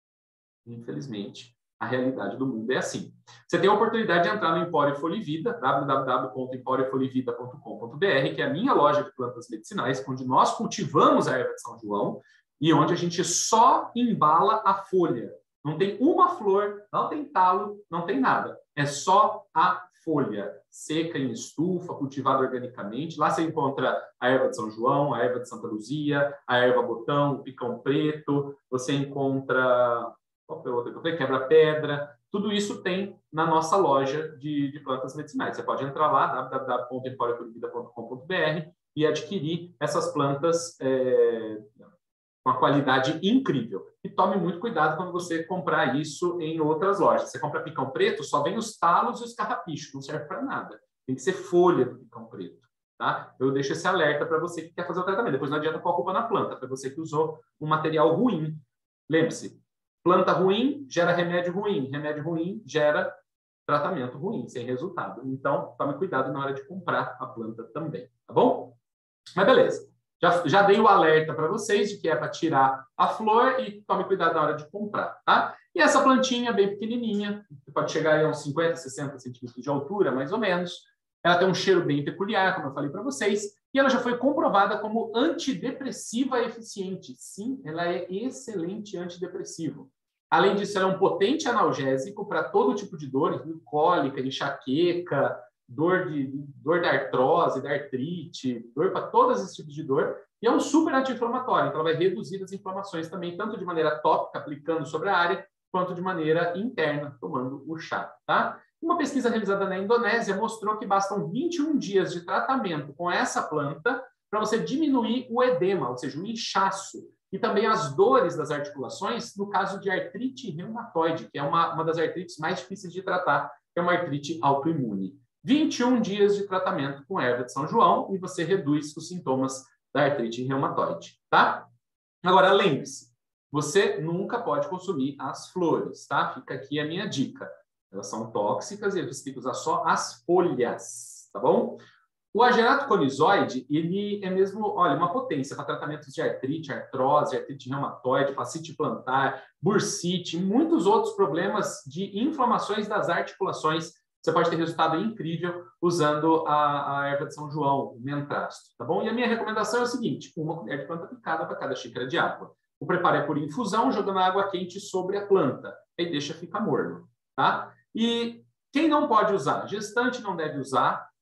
Infelizmente, a realidade do mundo é assim. Você tem a oportunidade de entrar no Empório Folivida, w w w ponto empório folivida ponto com ponto b r, que é a minha loja de plantas medicinais, onde nós cultivamos a erva de São João e onde a gente só embala a folha. Não tem uma flor, não tem talo, não tem nada. É só a folha seca em estufa, cultivada organicamente. Lá você encontra a erva de São João, a erva de Santa Luzia, a erva botão, o picão preto, você encontra... Qual foi a outra que eu falei? Quebra-pedra. Tudo isso tem na nossa loja de, de plantas medicinais. Você pode entrar lá, w w w ponto empório folivida ponto com ponto b r, e adquirir essas plantas é, com uma qualidade incrível. E tome muito cuidado quando você comprar isso em outras lojas. Você compra picão preto, só vem os talos e os carrapichos, não serve para nada. Tem que ser folha do picão preto. Tá? Eu deixo esse alerta para você que quer fazer o tratamento. Depois não adianta pôr a culpa na planta, foi você que usou um material ruim. Lembre-se, planta ruim gera remédio ruim, remédio ruim gera tratamento ruim, sem resultado. Então, tome cuidado na hora de comprar a planta também, tá bom? Mas beleza. Já, já dei o alerta para vocês de que é para tirar a flor e tome cuidado na hora de comprar, tá? E essa plantinha bem pequenininha, que pode chegar aí a uns cinquenta, sessenta centímetros de altura, mais ou menos. Ela tem um cheiro bem peculiar, como eu falei para vocês, e ela já foi comprovada como antidepressiva eficiente. Sim, ela é excelente antidepressivo. Além disso, ela é um potente analgésico para todo tipo de dor, cólica, enxaqueca, dor de dor da artrose, da artrite, dor para todos esses tipos de dor, e é um super anti-inflamatório, então ela vai reduzir as inflamações também, tanto de maneira tópica, aplicando sobre a área, quanto de maneira interna, tomando o chá, tá? Uma pesquisa realizada na Indonésia mostrou que bastam vinte e um dias de tratamento com essa planta para você diminuir o edema, ou seja, o inchaço, e também as dores das articulações, no caso de artrite reumatoide, que é uma, uma das artrites mais difíceis de tratar, que é uma artrite autoimune. vinte e um dias de tratamento com erva de São João e você reduz os sintomas da artrite reumatoide, tá? Agora, lembre-se, você nunca pode consumir as flores, tá? Fica aqui a minha dica. Elas são tóxicas e você tem que usar só as folhas, tá bom? O agerato conizoide, ele é mesmo, olha, uma potência para tratamentos de artrite, artrose, artrite reumatoide, fascite plantar, bursite, muitos outros problemas de inflamações das articulações. Você pode ter resultado incrível usando a, a erva de São João, o mentrasto, tá bom? E a minha recomendação é o seguinte, uma colher de planta picada para cada xícara de água. O preparo é por infusão, jogando água quente sobre a planta. Aí deixa ficar morno, tá? E quem não pode usar? Gestante não deve usar,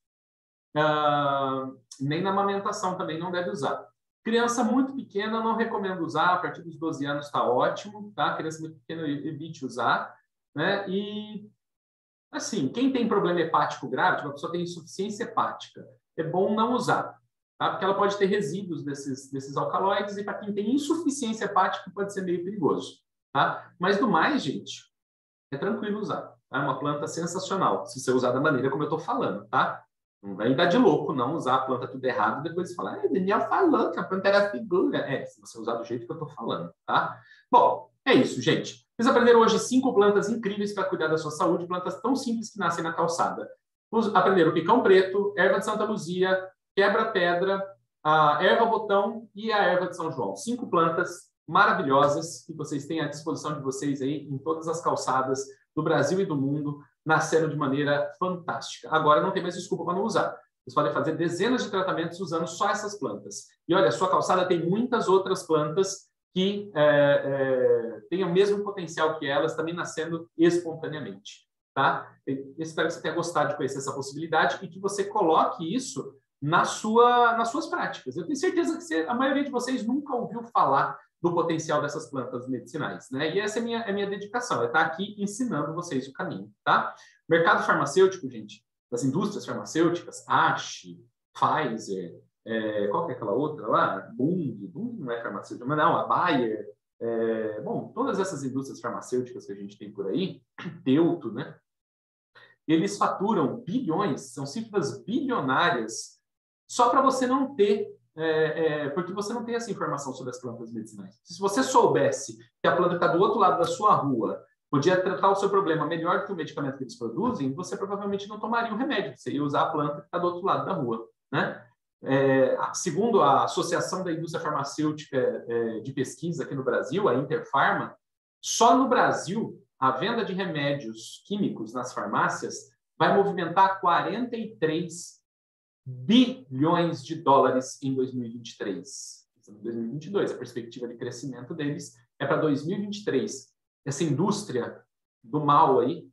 uh, nem na amamentação também não deve usar. Criança muito pequena não recomendo usar, a partir dos doze anos está ótimo, tá? Criança muito pequena evite usar, né? E, assim, quem tem problema hepático grave, tipo, a pessoa tem insuficiência hepática, é bom não usar, tá? Porque ela pode ter resíduos desses, desses alcaloides e para quem tem insuficiência hepática pode ser meio perigoso, tá? Mas do mais, gente, é tranquilo usar. É uma planta sensacional, se você usar da maneira como eu estou falando, tá? Não vai dar de louco não usar a planta tudo errado e depois falar, ah, Daniel falou que a planta era figura. É, se você usar do jeito que eu estou falando, tá? Bom, é isso, gente. Vocês aprenderam hoje cinco plantas incríveis para cuidar da sua saúde, plantas tão simples que nascem na calçada. Aprenderam o picão preto, erva de Santa Luzia, quebra-pedra, a erva botão e a erva de São João. Cinco plantas maravilhosas que vocês têm à disposição de vocês aí em todas as calçadas do Brasil e do mundo, nasceram de maneira fantástica. Agora não tem mais desculpa para não usar. Vocês podem fazer dezenas de tratamentos usando só essas plantas. E olha, a sua calçada tem muitas outras plantas que é, é, têm o mesmo potencial que elas, também nascendo espontaneamente. Tá? Eu espero que você tenha gostado de conhecer essa possibilidade e que você coloque isso na sua, nas suas práticas. Eu tenho certeza que você, a maioria de vocês nunca ouviu falar do potencial dessas plantas medicinais, né? E essa é a minha, é a minha dedicação, é estar aqui ensinando vocês o caminho, tá? Mercado farmacêutico, gente, das indústrias farmacêuticas, Ache, Pfizer, é, qual que é aquela outra lá? Bung, Bung não é farmacêutica, mas não, a Bayer, é, bom, todas essas indústrias farmacêuticas que a gente tem por aí, Teuto, né? Eles faturam bilhões, são cifras bilionárias, só para você não ter, é, é, porque você não tem essa informação sobre as plantas medicinais. Se você soubesse que a planta está do outro lado da sua rua, podia tratar o seu problema melhor do que o medicamento que eles produzem, você provavelmente não tomaria o remédio, você ia usar a planta que está do outro lado da rua, né? É, segundo a Associação da Indústria Farmacêutica é, de Pesquisa aqui no Brasil, a Interfarma, só no Brasil a venda de remédios químicos nas farmácias vai movimentar quarenta e três bilhões de dólares em dois mil e vinte e três. Em dois mil e vinte e dois, a perspectiva de crescimento deles é para dois mil e vinte e três. Essa indústria do mal aí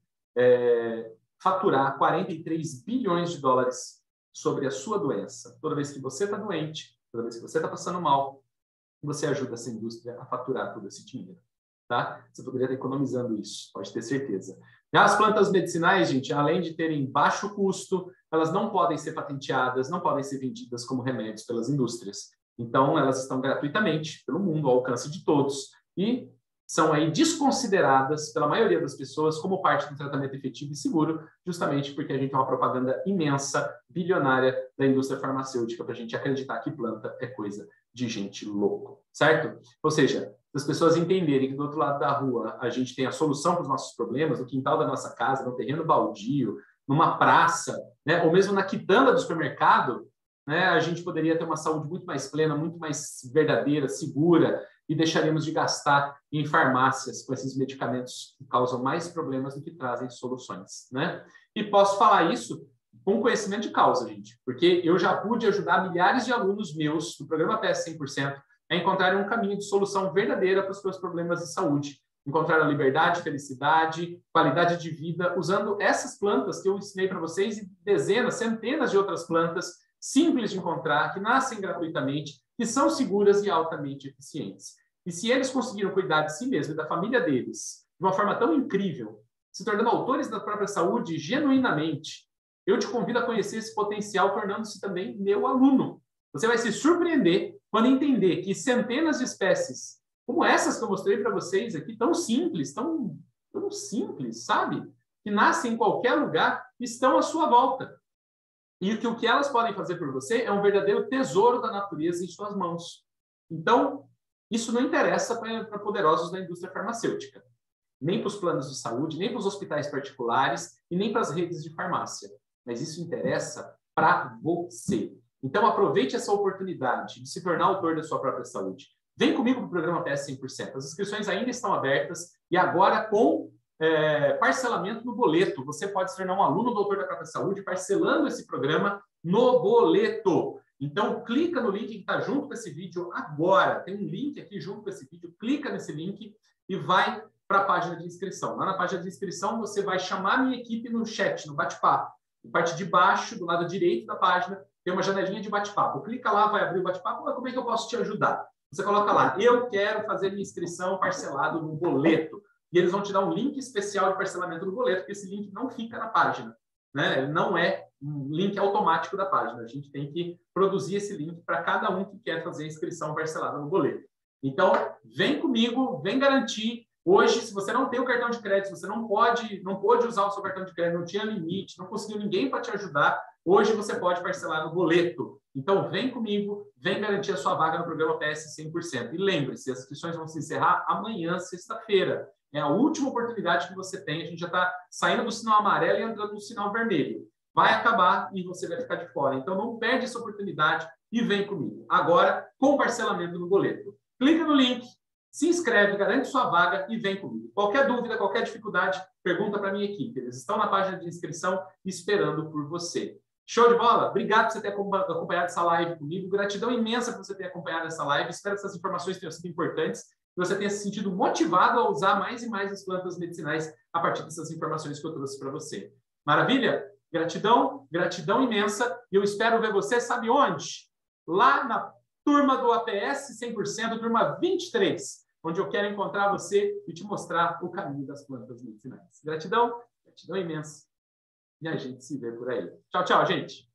é, faturar quarenta e três bilhões de dólares sobre a sua doença. Toda vez que você está doente, toda vez que você está passando mal, você ajuda essa indústria a faturar todo esse dinheiro. Tá? Você poderia estar economizando isso, pode ter certeza. As plantas medicinais, gente, além de terem baixo custo, elas não podem ser patenteadas, não podem ser vendidas como remédios pelas indústrias. Então, elas estão gratuitamente pelo mundo, ao alcance de todos, e são aí desconsideradas pela maioria das pessoas como parte do tratamento efetivo e seguro, justamente porque a gente tem uma propaganda imensa, bilionária da indústria farmacêutica para a gente acreditar que planta é coisa de gente louco, certo? Ou seja, se as pessoas entenderem que do outro lado da rua a gente tem a solução para os nossos problemas, no quintal da nossa casa, no terreno baldio, numa praça, né, ou mesmo na quitanda do supermercado, né, a gente poderia ter uma saúde muito mais plena, muito mais verdadeira, segura, e deixaríamos de gastar em farmácias com esses medicamentos que causam mais problemas do que trazem soluções, né? E posso falar isso com conhecimento de causa, gente, porque eu já pude ajudar milhares de alunos meus do programa P S cem por cento a encontrarem um caminho de solução verdadeira para os seus problemas de saúde. Encontraram liberdade, felicidade, qualidade de vida, usando essas plantas que eu ensinei para vocês e dezenas, centenas de outras plantas simples de encontrar, que nascem gratuitamente, que são seguras e altamente eficientes. E se eles conseguiram cuidar de si mesmos e da família deles de uma forma tão incrível, se tornando autores da própria saúde genuinamente, eu te convido a conhecer esse potencial, tornando-se também meu aluno. Você vai se surpreender quando entender que centenas de espécies, como essas que eu mostrei para vocês aqui, tão simples, tão, tão simples, sabe? Que nascem em qualquer lugar, estão à sua volta. E que o que elas podem fazer por você é um verdadeiro tesouro da natureza em suas mãos. Então, isso não interessa para poderosos da indústria farmacêutica, nem para os planos de saúde, nem para os hospitais particulares e nem para as redes de farmácia. Mas isso interessa para você. Então, aproveite essa oportunidade de se tornar autor da sua própria saúde. Vem comigo para o programa P S cem por cento. As inscrições ainda estão abertas e agora com é, parcelamento no boleto. Você pode se tornar um aluno do Autor da Própria Saúde parcelando esse programa no boleto. Então, clica no link que está junto com esse vídeo agora. Tem um link aqui junto com esse vídeo. Clica nesse link e vai para a página de inscrição. Lá na página de inscrição, você vai chamar a minha equipe no chat, no bate-papo. Na parte de baixo, do lado direito da página, tem uma janelinha de bate-papo. Clica lá, vai abrir o bate-papo. Como é que eu posso te ajudar? Você coloca lá, eu quero fazer minha inscrição parcelado no boleto. E eles vão te dar um link especial de parcelamento no boleto, porque esse link não fica na página, né? Ele não é um link automático da página. A gente tem que produzir esse link para cada um que quer fazer a inscrição parcelada no boleto. Então, vem comigo, vem garantir. Hoje, se você não tem o cartão de crédito, se você não pode, não pode usar o seu cartão de crédito, não tinha limite, não conseguiu ninguém para te ajudar, hoje você pode parcelar no boleto. Então, vem comigo, vem garantir a sua vaga no programa P S cem por cento. E lembre-se, as inscrições vão se encerrar amanhã, sexta-feira. É a última oportunidade que você tem. A gente já está saindo do sinal amarelo e entrando no sinal vermelho. Vai acabar e você vai ficar de fora. Então, não perde essa oportunidade e vem comigo. Agora, com parcelamento no boleto. Clica no link, se inscreve, garante sua vaga e vem comigo. Qualquer dúvida, qualquer dificuldade, pergunta para a minha equipe. Eles estão na página de inscrição esperando por você. Show de bola? Obrigado por você ter acompanhado essa live comigo. Gratidão imensa por você ter acompanhado essa live. Espero que essas informações tenham sido importantes. Que você tenha se sentido motivado a usar mais e mais as plantas medicinais a partir dessas informações que eu trouxe para você. Maravilha? Gratidão, gratidão imensa. E eu espero ver você, sabe onde? Lá na turma do A P S cem por cento, turma vinte e três, onde eu quero encontrar você e te mostrar o caminho das plantas medicinais. Gratidão, gratidão imensa. E a gente se vê por aí. Tchau, tchau, gente.